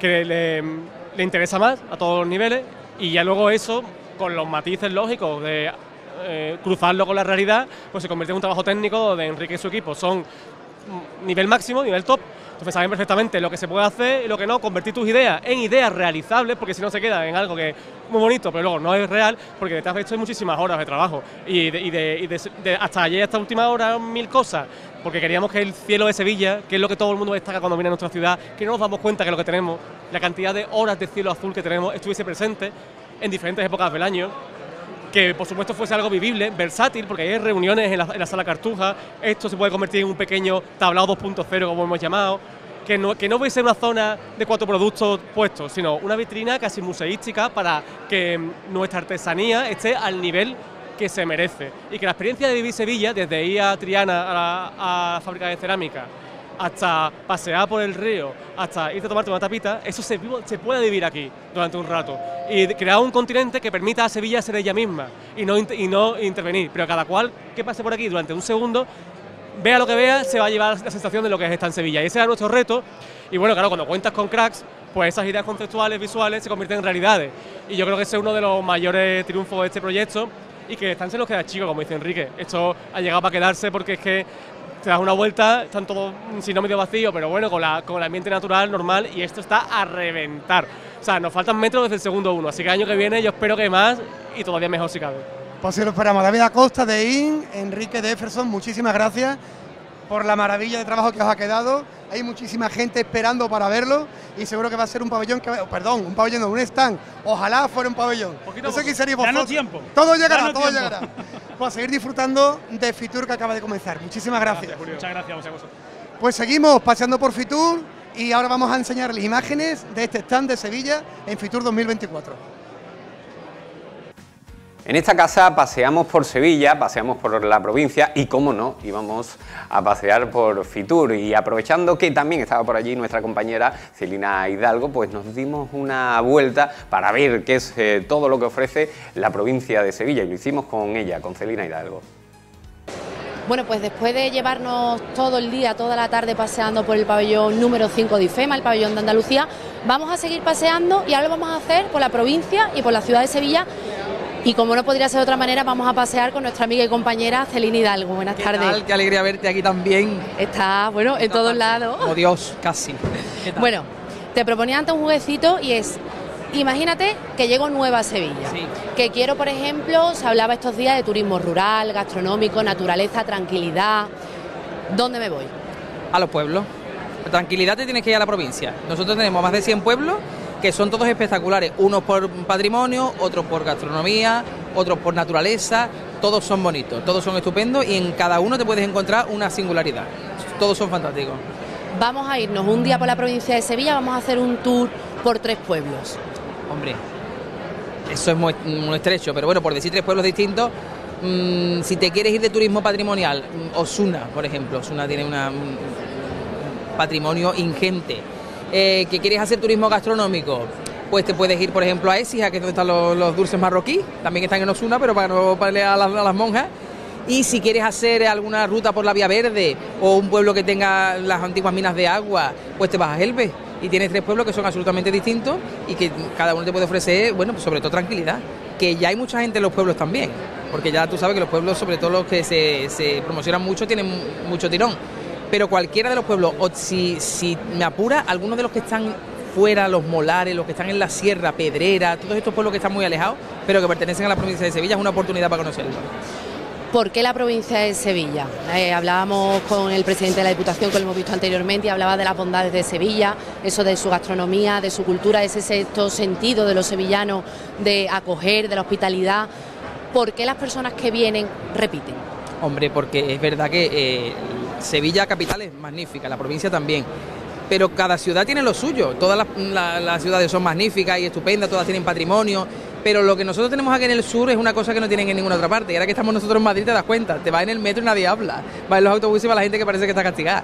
K: le interesa más a todos los niveles y ya luego eso, con los matices lógicos de cruzarlo con la realidad, pues se convierte en un trabajo técnico de Enrique y su equipo. Son nivel máximo, nivel top. Entonces saben perfectamente lo que se puede hacer y lo que no, convertir tus ideas en ideas realizables, porque si no se queda en algo que es muy bonito, pero luego no es real, porque detrás de esto hay muchísimas horas de trabajo y hasta ayer, hasta última hora, 1000 cosas, porque queríamos que el cielo de Sevilla, que es lo que todo el mundo destaca cuando viene a nuestra ciudad, que no nos damos cuenta que lo que tenemos, la cantidad de horas de cielo azul que tenemos, estuviese presente en diferentes épocas del año. Que por supuesto fuese algo vivible, versátil, porque hay reuniones en la sala Cartuja, esto se puede convertir en un pequeño tablao 2.0 como hemos llamado, que no fuese una zona de 4 productos puestos, sino una vitrina casi museística para que nuestra artesanía esté al nivel que se merece. Y que la experiencia de vivir Sevilla, desde ir a Triana a la fábrica de cerámica, hasta pasear por el río, hasta irte a tomarte una tapita, eso se puede vivir aquí durante un rato. Y crear un continente que permita a Sevilla ser ella misma y no intervenir. Pero cada cual que pase por aquí durante un segundo, vea lo que vea, se va a llevar la sensación de lo que es estar en Sevilla. Y ese era nuestro reto. Y bueno, claro, cuando cuentas con cracks, pues esas ideas conceptuales, visuales, se convierten en realidades. Y yo creo que ese es uno de los mayores triunfos de este proyecto y que están se nos queda chico, como dice Enrique. Esto ha llegado para quedarse porque es que te das una vuelta, están todos, si no medio vacío, pero bueno, con el ambiente natural, normal, y esto está a reventar. O sea, nos faltan metros desde el segundo 1, así que el año que viene yo espero que más y todavía mejor si cabe.
C: Pues sí, lo esperamos. David Acosta de IN, Enrique de Efferson, muchísimas gracias por la maravilla de trabajo que os ha quedado. Hay muchísima gente esperando para verlo y seguro que va a ser un pabellón, un pabellón no, un stand. Ojalá fuera un pabellón. Eso quisiera vosotros.
J: Tiempo.
C: Todo llegará, todo llegará. Pues a seguir disfrutando de Fitur que acaba de comenzar. Muchísimas gracias.
J: Muchas gracias a vosotros.
C: Pues seguimos paseando por Fitur y ahora vamos a enseñarles imágenes de este stand de Sevilla en Fitur 2024.
A: En esta casa paseamos por Sevilla, paseamos por la provincia y, cómo no, íbamos a pasear por Fitur. Y aprovechando que también estaba por allí nuestra compañera Celina Hidalgo, pues nos dimos una vuelta para ver qué es todo lo que ofrece la provincia de Sevilla. Y lo hicimos con ella, con Celina Hidalgo.
E: Bueno, pues después de llevarnos todo el día, toda la tarde paseando por el pabellón número 5 de IFEMA, el pabellón de Andalucía, vamos a seguir paseando y ahora lo vamos a hacer por la provincia y por la ciudad de Sevilla. Y como no podría ser de otra manera, vamos a pasear con nuestra amiga y compañera Celina Hidalgo. Buenas tardes.
L: ¿Qué tal? Qué alegría verte aquí también.
E: Está, bueno, en todos lados.
L: Como Dios, casi.
E: Bueno, te proponía antes un jueguecito y es, imagínate que llego nueva a Sevilla.
L: Sí.
E: Que quiero, por ejemplo, se hablaba estos días de turismo rural, gastronómico, naturaleza, tranquilidad. ¿Dónde me voy?
L: A los pueblos. La tranquilidad te tienes que ir a la provincia. Nosotros tenemos más de 100 pueblos que son todos espectaculares, unos por patrimonio, otros por gastronomía, otros por naturaleza, todos son bonitos, todos son estupendos y en cada uno te puedes encontrar una singularidad, todos son fantásticos.
E: Vamos a irnos un día por la provincia de Sevilla, vamos a hacer un tour por 3 pueblos.
L: Hombre, eso es muy estrecho, pero bueno, por decir 3 pueblos distintos, si te quieres ir de turismo patrimonial, Osuna, por ejemplo, Osuna tiene un patrimonio ingente. Que quieres hacer turismo gastronómico, pues te puedes ir, por ejemplo, a Écija, que es donde están los dulces marroquíes, también están en Osuna, pero para no pelear a las monjas. Y si quieres hacer alguna ruta por la Vía Verde o un pueblo que tenga las antiguas minas de agua, pues te vas a Elbe y tienes 3 pueblos que son absolutamente distintos y que cada uno te puede ofrecer, bueno, pues sobre todo tranquilidad, que ya hay mucha gente en los pueblos también, porque ya tú sabes que los pueblos, sobre todo los que se promocionan mucho, tienen mucho tirón. Pero cualquiera de los pueblos, o si me apura, algunos de los que están fuera, los Molares, los que están en la Sierra, Pedrera, todos estos pueblos que están muy alejados, pero que pertenecen a la provincia de Sevilla, es una oportunidad para conocerlos.
E: ¿Por qué la provincia de Sevilla? Hablábamos con el presidente de la Diputación, que lo hemos visto anteriormente, y hablaba de las bondades de Sevilla, eso de su gastronomía, de su cultura, ese sexto sentido de los sevillanos, de acoger, de la hospitalidad. ¿Por qué las personas que vienen repiten?
L: Hombre, porque es verdad que Sevilla capital es magnífica, la provincia también, pero cada ciudad tiene lo suyo, todas las ciudades son magníficas y estupendas, todas tienen patrimonio, pero lo que nosotros tenemos aquí en el sur es una cosa que no tienen en ninguna otra parte, y ahora que estamos nosotros en Madrid te das cuenta, te vas en el metro y nadie habla, vas en los autobuses y va la gente que parece que está castigada.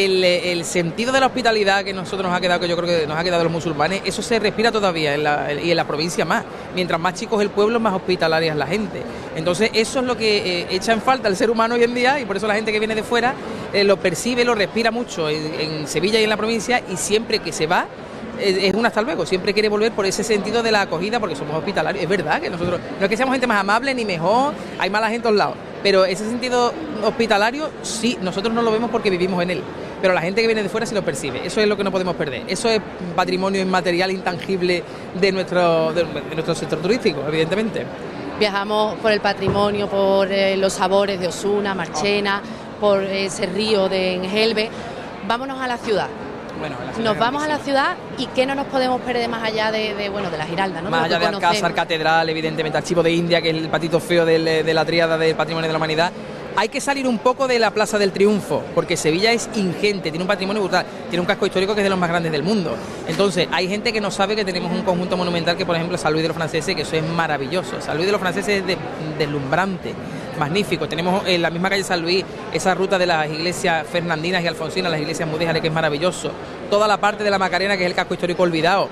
L: El sentido de la hospitalidad que nosotros nos ha quedado, que yo creo que nos ha quedado a los musulmanes, eso se respira todavía y en la provincia más. Mientras más chico es el pueblo, más hospitalaria es la gente. Entonces eso es lo que echa en falta el ser humano hoy en día y por eso la gente que viene de fuera lo percibe, lo respira mucho en Sevilla y en la provincia y siempre que se va es un hasta luego, siempre quiere volver por ese sentido de la acogida porque somos hospitalarios. Es verdad que nosotros, no es que seamos gente más amable ni mejor, hay mala gente a todos lados, pero ese sentido hospitalario sí, nosotros no lo vemos porque vivimos en él, pero la gente que viene de fuera sí lo percibe, eso es lo que no podemos perder, eso es patrimonio inmaterial, intangible de nuestro sector turístico, evidentemente.
E: Viajamos por el patrimonio, por los sabores de Osuna, Marchena, por ese río de Engelbe. Vámonos a la ciudad.
L: Bueno,
E: nos vamos a la ciudad y ¿qué no nos podemos perder más allá de la Giralda? ¿No?
L: Más allá de Alcázar, Catedral, evidentemente Archivo de India, que es el patito feo de la tríada del patrimonio de la humanidad. Hay que salir un poco de la Plaza del Triunfo, porque Sevilla es ingente, tiene un patrimonio brutal, tiene un casco histórico que es de los más grandes del mundo. Entonces, hay gente que no sabe que tenemos un conjunto monumental que, por ejemplo, San Luis de los Franceses, que eso es maravilloso. San Luis de los Franceses es deslumbrante, magnífico. Tenemos en la misma calle San Luis esa ruta de las iglesias fernandinas y alfonsinas, las iglesias mudéjares, que es maravilloso. Toda la parte de la Macarena, que es el casco histórico olvidado.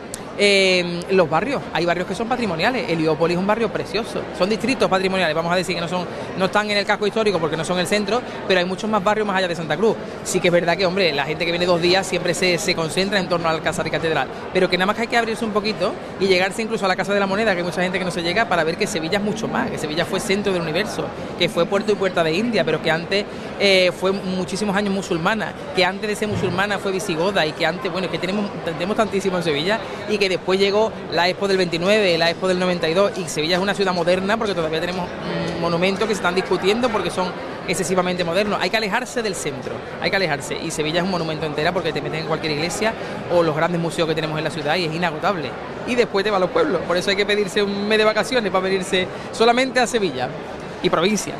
L: Los barrios, hay barrios que son patrimoniales. Heliópolis es un barrio precioso, son distritos patrimoniales, vamos a decir que no están en el casco histórico porque no son el centro, pero hay muchos más barrios más allá de Santa Cruz. Sí que es verdad que, hombre, la gente que viene 2 días siempre se concentra en torno al Alcázar y Catedral, pero que nada más que hay que abrirse un poquito y llegarse incluso a la Casa de la Moneda, que hay mucha gente que no se llega, para ver que Sevilla es mucho más, que Sevilla fue centro del universo, que fue puerto y puerta de India, pero que antes fue muchísimos años musulmana, que antes de ser musulmana fue visigoda, y que antes, bueno, que tenemos tantísimo en Sevilla, y que después llegó la Expo del 29, la Expo del 92, y Sevilla es una ciudad moderna porque todavía tenemos monumentos que se están discutiendo porque son excesivamente modernos. Hay que alejarse del centro, hay que alejarse, y Sevilla es un monumento entera porque te metes en cualquier iglesia o los grandes museos que tenemos en la ciudad y es inagotable. Y después te va a los pueblos, por eso hay que pedirse un mes de vacaciones para venirse solamente a Sevilla y provincia.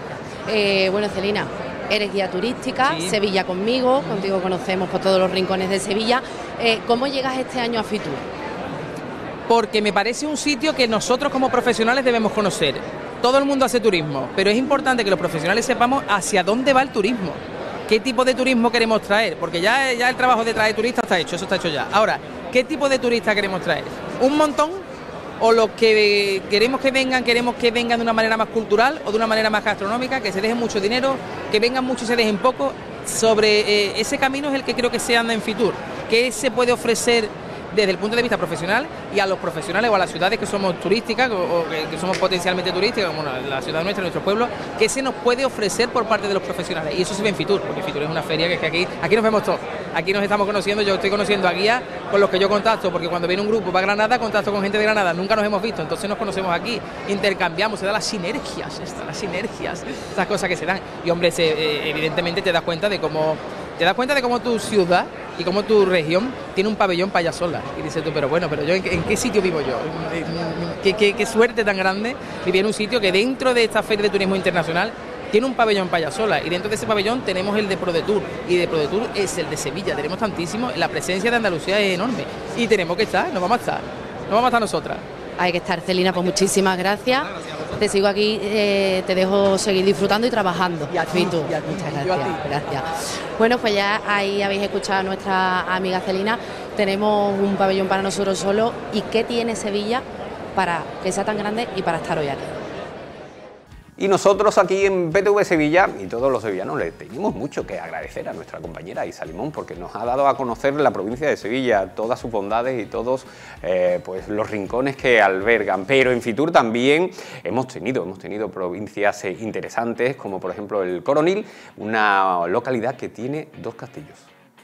E: Bueno, Celina, eres guía turística,
L: Sí.
E: Sevilla conmigo, contigo conocemos por todos los rincones de Sevilla. ¿Cómo llegas este año a Fitur?
L: Porque me parece un sitio que nosotros como profesionales debemos conocer. Todo el mundo hace turismo, pero es importante que los profesionales sepamos hacia dónde va el turismo, qué tipo de turismo queremos traer, porque ya el trabajo de traer turistas está hecho, eso está hecho ya. Ahora, ¿qué tipo de turistas queremos traer? ¿Un montón? ¿O los que queremos que vengan de una manera más cultural o de una manera más gastronómica, que se dejen mucho dinero, que vengan mucho y se dejen poco? Sobre ese camino es el que creo que se anda en Fitur. ¿Qué se puede ofrecer desde el punto de vista profesional y a los profesionales o a las ciudades que somos turísticas o que somos potencialmente turísticas, como la ciudad nuestra, nuestro pueblo, qué se nos puede ofrecer por parte de los profesionales? Y eso se ve en Fitur, porque Fitur es una feria que es que aquí nos vemos todos, aquí nos estamos conociendo. Yo estoy conociendo a guías con los que yo contacto, porque cuando viene un grupo para Granada, contacto con gente de Granada, nunca nos hemos visto, entonces nos conocemos aquí, intercambiamos, se dan las sinergias, estas cosas que se dan. Y hombre, evidentemente te das cuenta de cómo tu ciudad y cómo tu región tiene un pabellón para ella sola. Y dices tú, pero yo ¿en qué sitio vivo yo? ¿Qué suerte tan grande vivir en un sitio que dentro de esta Feria de Turismo Internacional tiene un pabellón para ella sola, y dentro de ese pabellón tenemos el de ProDetour, y de ProDetour es el de Sevilla. Tenemos tantísimo, la presencia de Andalucía es enorme, y tenemos que estar, nos vamos a estar nosotras.
E: Hay que estar, Celina, pues muchísimas gracias. Te sigo aquí, te dejo seguir disfrutando y trabajando.
L: Y a ti,
E: Fitur.
L: y a ti,
E: Muchas
L: yo a
E: gracias.
L: ti.
E: Gracias. Bueno, pues ya ahí habéis escuchado a nuestra amiga Celina. Tenemos un pabellón para nosotros solos. ¿Y qué tiene Sevilla para que sea tan grande y para estar hoy aquí?
A: Y nosotros aquí en PTV Sevilla y todos los sevillanos le tenemos mucho que agradecer a nuestra compañera Isa Limón, porque nos ha dado a conocer la provincia de Sevilla, todas sus bondades y todos pues los rincones que albergan. Pero en Fitur también hemos tenido provincias interesantes, como por ejemplo el Coronil, una localidad que tiene 2 castillos.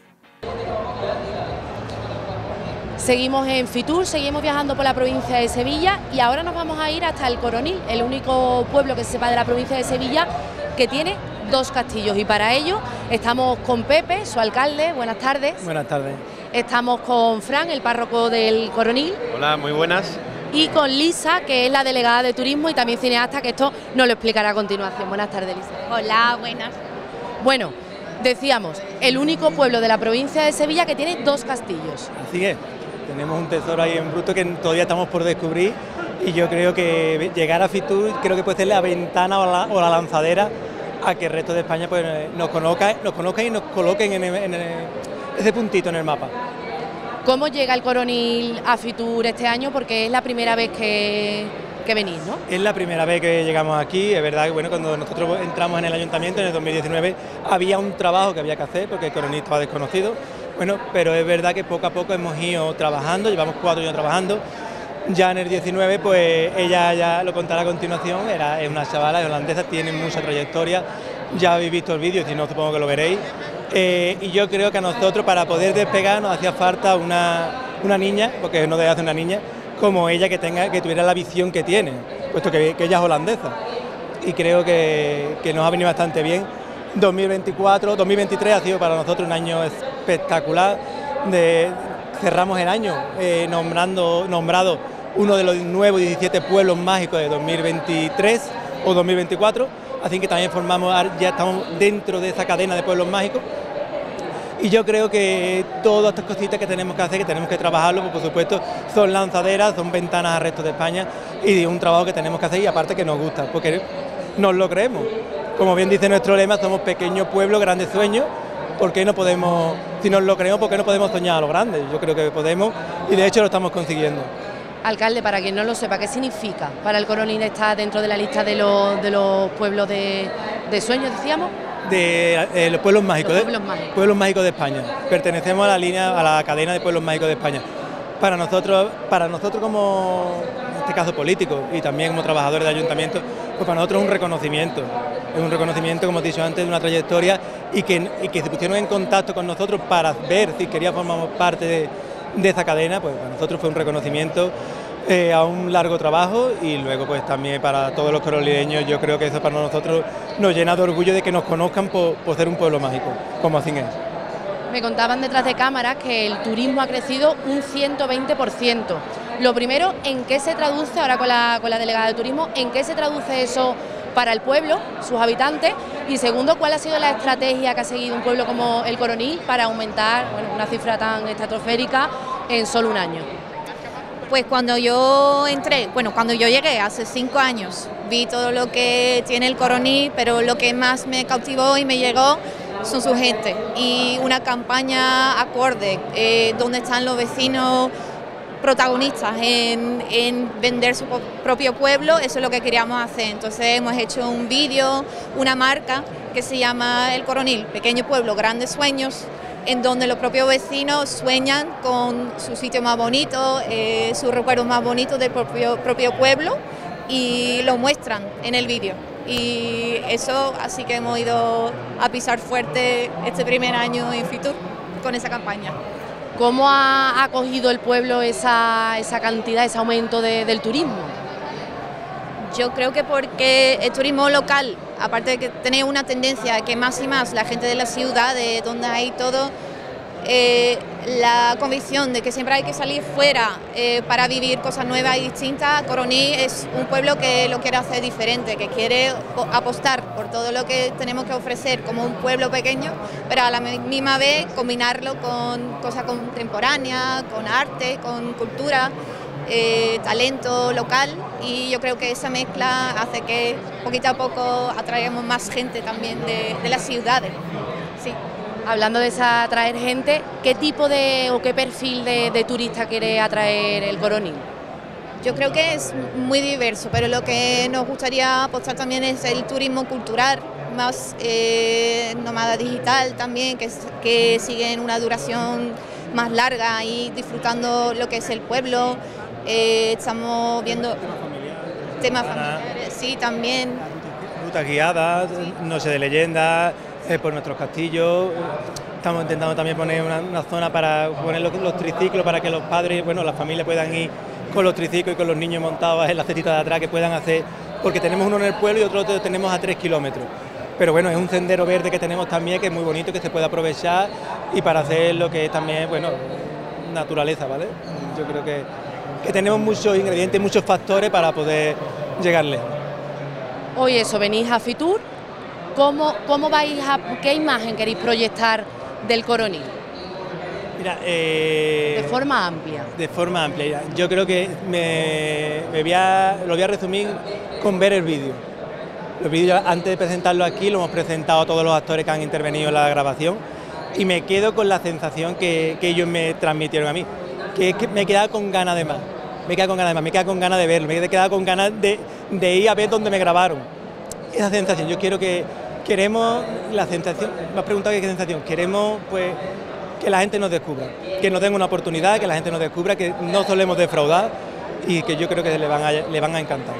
E: Seguimos en Fitur, seguimos viajando por la provincia de Sevilla y ahora nos vamos a ir hasta el Coronil, el único pueblo que se sepa de la provincia de Sevilla que tiene 2 castillos, y para ello estamos con Pepe, su alcalde. Buenas tardes.
M: Buenas tardes.
E: Estamos con Fran, el párroco del Coronil.
M: Hola, muy buenas.
E: Y con Lisa, que es la delegada de turismo y también cineasta, que esto nos lo explicará a continuación. Buenas tardes, Lisa.
N: Hola, buenas.
E: Bueno, decíamos, el único pueblo de la provincia de Sevilla que tiene 2 castillos.
M: Así es. Tenemos un tesoro ahí en bruto que todavía estamos por descubrir, y yo creo que llegar a Fitur creo que puede ser la ventana o la lanzadera a que el resto de España pues nos conozca y nos coloquen en ese puntito en el mapa.
E: ¿Cómo llega el Coronil a Fitur este año? Porque es la primera vez que venís, ¿no?
M: Es la primera vez que llegamos aquí. Es verdad que cuando nosotros entramos en el ayuntamiento en el 2019 había un trabajo que había que hacer porque el Coronil estaba desconocido. Pero es verdad que poco a poco hemos ido trabajando, llevamos 4 años trabajando. Ya en el 19, pues ella ya lo contará a continuación, es una chavala, es holandesa, tiene mucha trayectoria, ya habéis visto el vídeo, si no supongo que lo veréis. Y yo creo que a nosotros, para poder despegar, nos hacía falta una niña, porque no debe hacer una niña, como ella, que tuviera la visión que tiene, puesto que ella es holandesa. Y creo que nos ha venido bastante bien. 2023 ha sido para nosotros un año espectacular. Cerramos el año nombrado uno de los nuevos 17 pueblos mágicos de 2023 o 2024, así que también ya estamos dentro de esa cadena de pueblos mágicos. Y yo creo que todas estas cositas que tenemos que hacer, que tenemos que trabajarlo, pues por supuesto son lanzaderas, son ventanas al resto de España y un trabajo que tenemos que hacer y aparte que nos gusta, porque nos lo creemos. Como bien dice nuestro lema, somos pequeños pueblos, grandes sueños. ¿Por qué no podemos, si nos lo creemos, por qué no podemos soñar a lo grande? Yo creo que podemos y de hecho lo estamos consiguiendo.
E: Alcalde, para quien no lo sepa, ¿qué significa para el Coronil estar dentro de la lista de los pueblos de sueños, decíamos?
M: De los pueblos mágicos,
E: pueblos
M: mágicos de España. Pertenecemos a la cadena de pueblos mágicos de España. Para nosotros como, en este caso políticos y también como trabajadores de ayuntamiento, pues para nosotros es un reconocimiento. Es un reconocimiento, como he dicho antes, de una trayectoria y que se pusieron en contacto con nosotros para ver si queríamos formar parte de esa cadena, pues para nosotros fue un reconocimiento a un largo trabajo y luego pues también para todos los corolileños yo creo que eso para nosotros nos llena de orgullo de que nos conozcan por ser un pueblo mágico, como así es.
E: Me contaban detrás de cámaras que el turismo ha crecido un 120%. Lo primero, ¿en qué se traduce, ahora con la delegada de turismo, en qué se traduce eso para el pueblo, sus habitantes? Y segundo, ¿cuál ha sido la estrategia que ha seguido un pueblo como el Coronil para aumentar una cifra tan estratosférica en solo un año?
N: Pues cuando yo llegué hace 5 años, vi todo lo que tiene el Coronil, pero lo que más me cautivó y me llegó son su gente y una campaña acorde, donde están los vecinos protagonistas en vender su propio pueblo. Eso es lo que queríamos hacer. Entonces hemos hecho un vídeo, una marca que se llama El Coronil, Pequeño Pueblo, Grandes Sueños, en donde los propios vecinos sueñan con su sitio más bonito, sus recuerdos más bonitos del propio pueblo y lo muestran en el vídeo. Y eso, así que hemos ido a pisar fuerte este primer año en Fitur con esa campaña.
E: ¿Cómo ha acogido el pueblo esa cantidad, ese aumento del turismo?
N: Yo creo que porque el turismo local, aparte de que tiene una tendencia que más y más la gente de la ciudad, de donde hay todo, la convicción de que siempre hay que salir fuera para vivir cosas nuevas y distintas. Coronil es un pueblo que lo quiere hacer diferente, que quiere apostar por todo lo que tenemos que ofrecer como un pueblo pequeño, pero a la misma vez combinarlo con cosas contemporáneas, con arte, con cultura, talento local, y yo creo que esa mezcla hace que poquito a poco atraigamos más gente también de las ciudades. Sí.
E: Hablando de atraer gente, ¿qué tipo o qué perfil de turista quiere atraer el Coronil?
N: Yo creo que es muy diverso, pero lo que nos gustaría apostar también es el turismo cultural, más nómada digital también, que siguen una duración más larga y disfrutando lo que es el pueblo. Estamos viendo temas familiares, sí, también.
M: Rutas guiadas, noches de leyendas, por nuestros castillos. Estamos intentando también poner una zona para poner los triciclos, para que los padres, las familias puedan ir con los triciclos y con los niños montados en la cestita de atrás, que puedan hacer, porque tenemos uno en el pueblo y otro lo tenemos a 3 kilómetros. Pero es un sendero verde que tenemos también, que es muy bonito, que se puede aprovechar y para hacer lo que es también, naturaleza, ¿vale? Yo creo que tenemos muchos ingredientes, muchos factores para poder llegar lejos.
E: Hoy venís a Fitur. ¿Cómo vais qué imagen queréis proyectar del Coronil?
M: Mira,
E: de forma amplia.
M: De forma amplia. Yo creo que lo voy a resumir con ver el vídeo. Los vídeos, antes de presentarlo aquí, lo hemos presentado a todos los actores que han intervenido en la grabación y me quedo con la sensación que ellos me transmitieron a mí, que es que me he quedado con ganas de más. Me he quedado con ganas de verlo, me he quedado con ganas de ir a ver dónde me grabaron. Esa sensación, queremos la sensación, me has preguntado qué sensación, queremos que la gente nos descubra, que nos den una oportunidad, que la gente nos descubra, que no solemos defraudar y que yo creo que le van a encantar.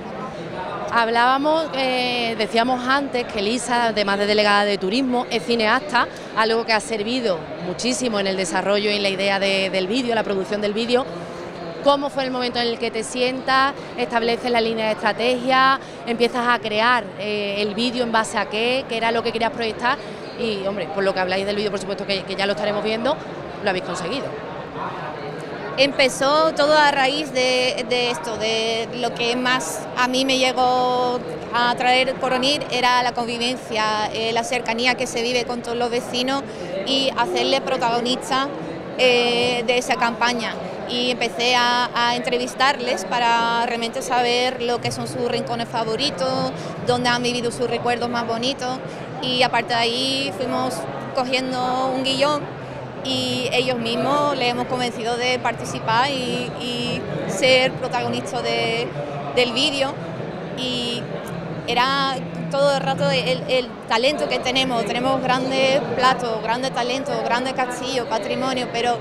E: Hablábamos, decíamos antes que Elisa, además de delegada de turismo, es cineasta, algo que ha servido muchísimo en el desarrollo y en la idea del vídeo, la producción del vídeo. ¿Cómo fue el momento en el que te sientas, estableces la línea de estrategia, empiezas a crear el vídeo en base a qué era lo que querías proyectar? Y, hombre, por lo que habláis del vídeo, por supuesto que ya lo estaremos viendo, lo habéis conseguido.
N: Empezó todo a raíz de esto, de lo que más a mí me llegó a traer el coronil era la convivencia, la cercanía que se vive con todos los vecinos y hacerle protagonista de esa campaña. Y empecé a entrevistarles para realmente saber lo que son sus rincones favoritos, dónde han vivido sus recuerdos más bonitos, y aparte de ahí fuimos cogiendo un guión y ellos mismos les hemos convencido de participar y ser protagonistas del vídeo. Y era todo el rato el talento que tenemos grandes platos, grandes talentos, grandes castillos, patrimonio, pero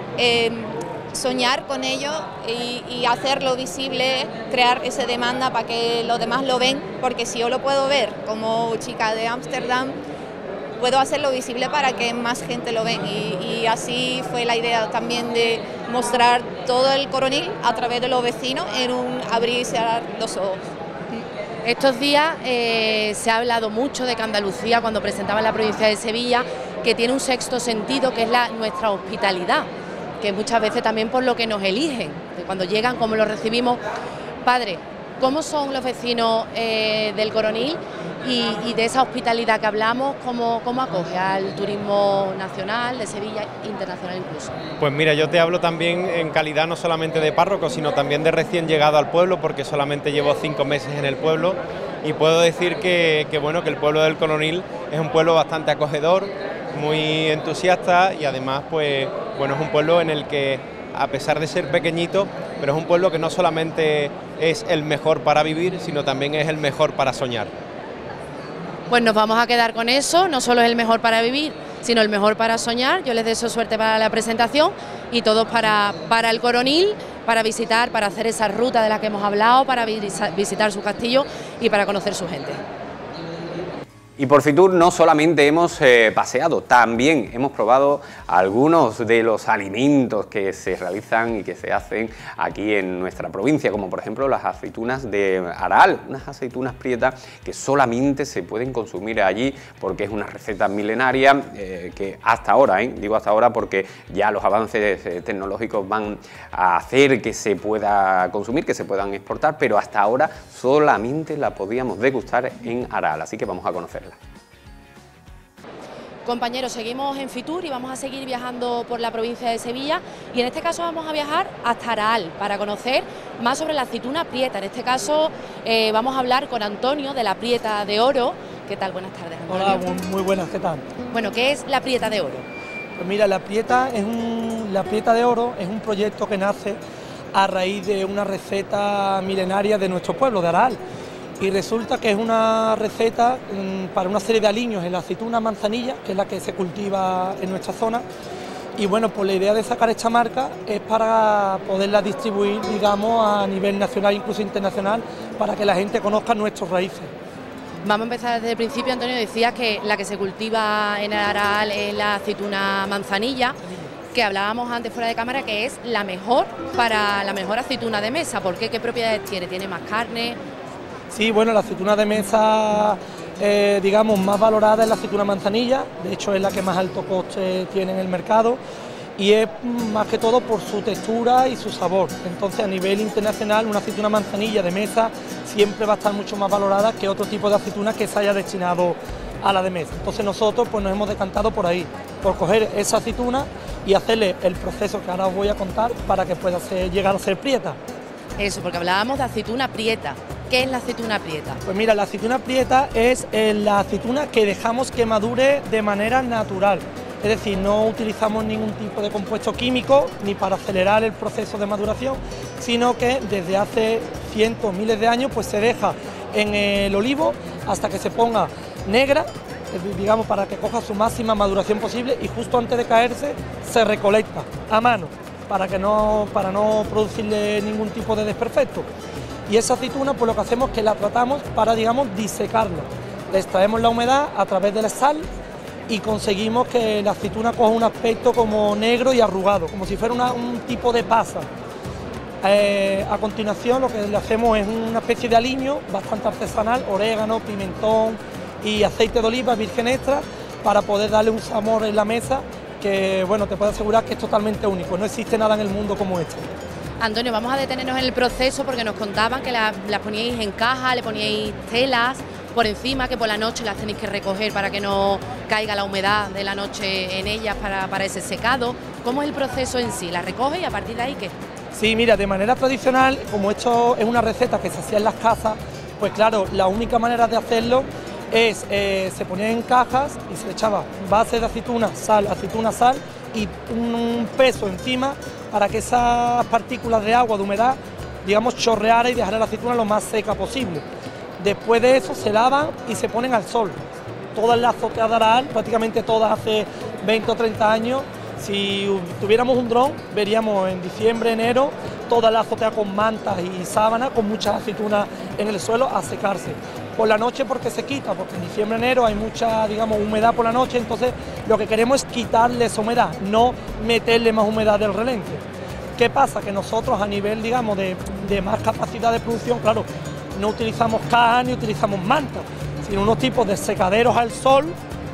N: soñar con ello y hacerlo visible, crear esa demanda para que los demás lo ven, porque si yo lo puedo ver como chica de Ámsterdam, puedo hacerlo visible para que más gente lo ven, y así fue la idea también de mostrar todo el coronil a través de los vecinos en un abrir y cerrar los ojos.
E: Estos días se ha hablado mucho de que Andalucía, cuando presentaba la provincia de Sevilla, que tiene un sexto sentido, que es nuestra hospitalidad, que muchas veces también por lo que nos eligen, de cuando llegan, cómo los recibimos. Padre, ¿cómo son los vecinos del Coronil y de esa hospitalidad que hablamos, cómo acoge al turismo nacional, de Sevilla, internacional incluso?
O: Pues mira, yo te hablo también en calidad no solamente de párroco, sino también de recién llegado al pueblo, porque solamente llevo 5 meses en el pueblo, y puedo decir que el pueblo del Coronil es un pueblo bastante acogedor, muy entusiasta, y además pues es un pueblo en el que, a pesar de ser pequeñito, pero es un pueblo que no solamente es el mejor para vivir, sino también es el mejor para soñar.
E: Pues nos vamos a quedar con eso, no solo es el mejor para vivir, sino el mejor para soñar. Yo les deseo suerte para la presentación y todos para el Coronil, para visitar, para hacer esa ruta de la que hemos hablado, para visitar su castillo y para conocer su gente.
A: Y por Fitur no solamente hemos paseado, también hemos probado algunos de los alimentos que se realizan y que se hacen aquí en nuestra provincia, como por ejemplo las aceitunas de Aral, unas aceitunas prietas que solamente se pueden consumir allí porque es una receta milenaria que hasta ahora, digo hasta ahora porque ya los avances tecnológicos van a hacer que se pueda consumir, que se puedan exportar, pero hasta ahora solamente la podíamos degustar en Aral, así que vamos a conocerla.
E: Compañeros, seguimos en Fitur y vamos a seguir viajando por la provincia de Sevilla, y en este caso vamos a viajar hasta Aral para conocer más sobre la aceituna prieta. En este caso vamos a hablar con Antonio de la Prieta de Oro. ¿Qué tal? Buenas tardes, Antonio.
P: Hola, muy buenas, ¿qué tal?
E: Bueno, ¿qué es la Prieta de Oro?
P: Pues mira, la Prieta de Oro es un proyecto que nace a raíz de una receta milenaria de nuestro pueblo, de Aral. Y resulta que es una receta para una serie de aliños en la aceituna manzanilla, que es la que se cultiva en nuestra zona. Y bueno, pues la idea de sacar esta marca es para poderla distribuir, digamos, a nivel nacional, incluso internacional, para que la gente conozca nuestras raíces.
E: Vamos a empezar desde el principio. Antonio, decía que la que se cultiva en Aral es la aceituna manzanilla, que hablábamos antes fuera de cámara, que es la mejor aceituna de mesa. ¿Por qué? ¿Qué propiedades tiene? ¿Tiene más carne?
P: Sí, bueno, la aceituna de mesa, digamos, más valorada es la aceituna manzanilla, de hecho es la que más alto coste tiene en el mercado, y es más que todo por su textura y su sabor. Entonces, a nivel internacional, una aceituna manzanilla de mesa siempre va a estar mucho más valorada que otro tipo de aceituna que se haya destinado a la de mesa. Entonces nosotros pues nos hemos decantado por ahí, por coger esa aceituna y hacerle el proceso que ahora os voy a contar para que pueda llegar a ser prieta.
E: Eso, porque hablábamos de aceituna prieta. ¿Qué es la aceituna prieta?
P: Pues mira, la aceituna prieta es la aceituna que dejamos que madure de manera natural. Es decir, no utilizamos ningún tipo de compuesto químico ni para acelerar el proceso de maduración, sino que desde hace cientos, miles de años pues se deja en el olivo hasta que se ponga negra, digamos, para que coja su máxima maduración posible, y justo antes de caerse se recolecta a mano para no producirle ningún tipo de desperfecto. Y esa aceituna pues lo que hacemos es que la tratamos para, digamos, disecarla. Le extraemos la humedad a través de la sal y conseguimos que la aceituna coja un aspecto como negro y arrugado, como si fuera un tipo de pasa. A continuación lo que le hacemos es una especie de aliño bastante artesanal, orégano, pimentón y aceite de oliva virgen extra, para poder darle un sabor en la mesa que, bueno, te puedo asegurar que es totalmente único, no existe nada en el mundo como este.
E: Antonio, vamos a detenernos en el proceso porque nos contaban que las poníais en caja, le poníais telas por encima, que por la noche las tenéis que recoger para que no caiga la humedad de la noche en ellas para ese secado. ¿Cómo es el proceso en sí? ¿La recoge y a partir de ahí qué?
P: Sí, mira, de manera tradicional, como esto es una receta que se hacía en las casas, pues claro, la única manera de hacerlo es, se ponía en cajas y se le echaba base de aceituna, sal y un peso encima para que esas partículas de agua, de humedad, digamos, chorreara y dejara la aceituna lo más seca posible. Después de eso se lavan y se ponen al sol. Todas las azoteas de Aral, prácticamente todas hace 20 o 30 años, si tuviéramos un dron, veríamos en diciembre, enero, toda la azotea con mantas y sábanas, con muchas aceitunas en el suelo a secarse. Por la noche porque se quita, porque en diciembre, enero hay mucha, digamos, humedad por la noche, entonces lo que queremos es quitarle esa humedad, no meterle más humedad del relente. ¿Qué pasa? Que nosotros a nivel, digamos, de más capacidad de producción, claro, no utilizamos cajas ni utilizamos mantas, sino unos tipos de secaderos al sol,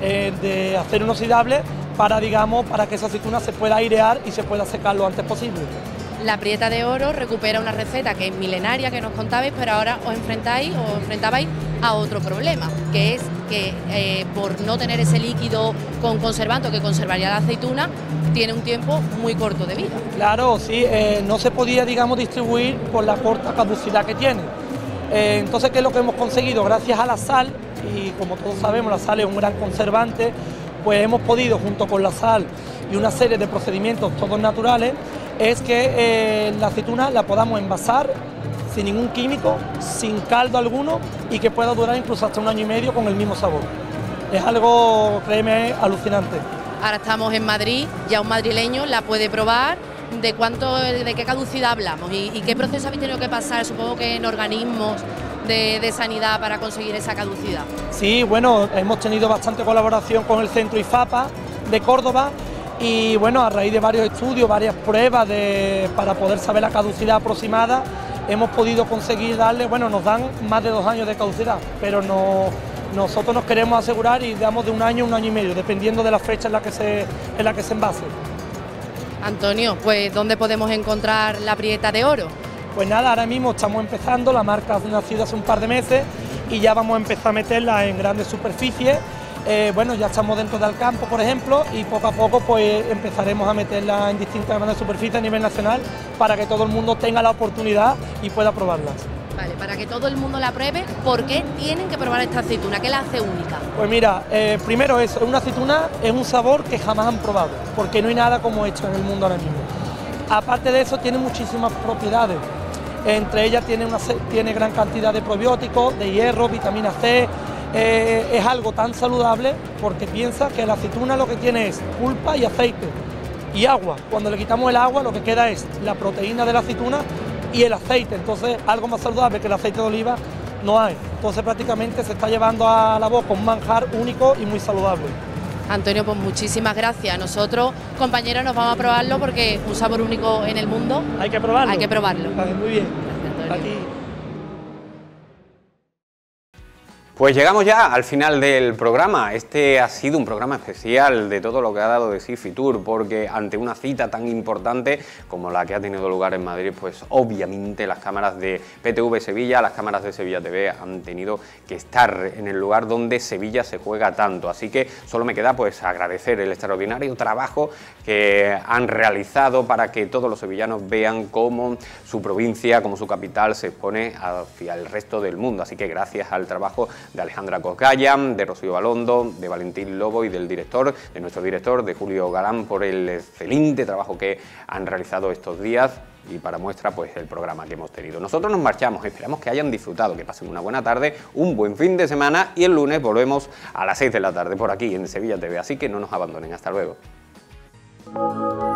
P: de acero inoxidable, para que esa aceituna se pueda airear y se pueda secar lo antes posible.
E: La Prieta de Oro recupera una receta que es milenaria, que nos contabais, pero ahora os enfrentabais a otro problema, que es que por no tener ese líquido con conservante que conservaría la aceituna, tiene un tiempo muy corto de vida.
P: Claro, sí, no se podía, digamos, distribuir por la corta caducidad que tiene. Entonces, ¿qué es lo que hemos conseguido? Gracias a la sal, y como todos sabemos, la sal es un gran conservante, pues hemos podido, junto con la sal y una serie de procedimientos todos naturales, es que la aceituna la podamos envasar sin ningún químico, sin caldo alguno y que pueda durar incluso hasta 1 año y medio con el mismo sabor. Es algo, créeme, alucinante.
E: Ahora estamos en Madrid, ya un madrileño la puede probar. ¿De qué caducidad hablamos y qué proceso habéis tenido que pasar, supongo que en organismos de sanidad para conseguir esa caducidad?
P: Sí, bueno, hemos tenido bastante colaboración con el Centro IFAPA de Córdoba y bueno, a raíz de varios estudios, varias pruebas para poder saber la caducidad aproximada, hemos podido conseguir darle, bueno, nos dan más de 2 años de caducidad, pero nosotros nos queremos asegurar y damos de 1 año a 1 año y medio, dependiendo de la fecha en la que se envase.
E: Antonio, pues ¿dónde podemos encontrar la Prieta de Oro?
P: Pues nada, ahora mismo estamos empezando, la marca ha nacido hace un par de meses y ya vamos a empezar a meterla en grandes superficies. Bueno, ya estamos dentro del campo, por ejemplo, y poco a poco pues empezaremos a meterla en distintas grandes superficies a nivel nacional para que todo el mundo tenga la oportunidad y pueda probarlas.
E: Vale, para que todo el mundo la pruebe, ¿por qué tienen que probar esta aceituna? ¿Qué la hace única?
P: Pues mira, primero eso, una aceituna es un sabor que jamás han probado, porque no hay nada como esto en el mundo ahora mismo. Aparte de eso, tiene muchísimas propiedades. Entre ellas tiene gran cantidad de probióticos, de hierro, vitamina C. Es algo tan saludable porque piensa que la aceituna lo que tiene es pulpa y aceite y agua. Cuando le quitamos el agua, lo que queda es la proteína de la aceituna y el aceite, entonces algo más saludable que el aceite de oliva no hay, entonces prácticamente se está llevando a la boca un manjar único y muy saludable.
E: Antonio, pues muchísimas gracias. Nosotros, compañeros, nos vamos a probarlo porque es un sabor único en el mundo.
P: Hay que probarlo.
E: Hay que probarlo.
P: Muy bien. Gracias, Antonio. Aquí.
A: Pues llegamos ya al final del programa. Este ha sido un programa especial de todo lo que ha dado de sí Fitur, porque ante una cita tan importante como la que ha tenido lugar en Madrid, pues obviamente las cámaras de PTV Sevilla, las cámaras de Sevilla TV han tenido que estar en el lugar donde Sevilla se juega tanto. Así que solo me queda pues agradecer el extraordinario trabajo que han realizado para que todos los sevillanos vean cómo su provincia, como su capital, se expone hacia el resto del mundo. Así que gracias al trabajo de Alejandra Cosgaya, de Rocío Balondo, de Valentín Lobo y del director, de nuestro director, de Julio Galán, por el excelente trabajo que han realizado estos días y para muestra pues el programa que hemos tenido. Nosotros nos marchamos, esperamos que hayan disfrutado, que pasen una buena tarde, un buen fin de semana y el lunes volvemos a las 6 de la tarde por aquí en Sevilla TV, así que no nos abandonen. Hasta luego.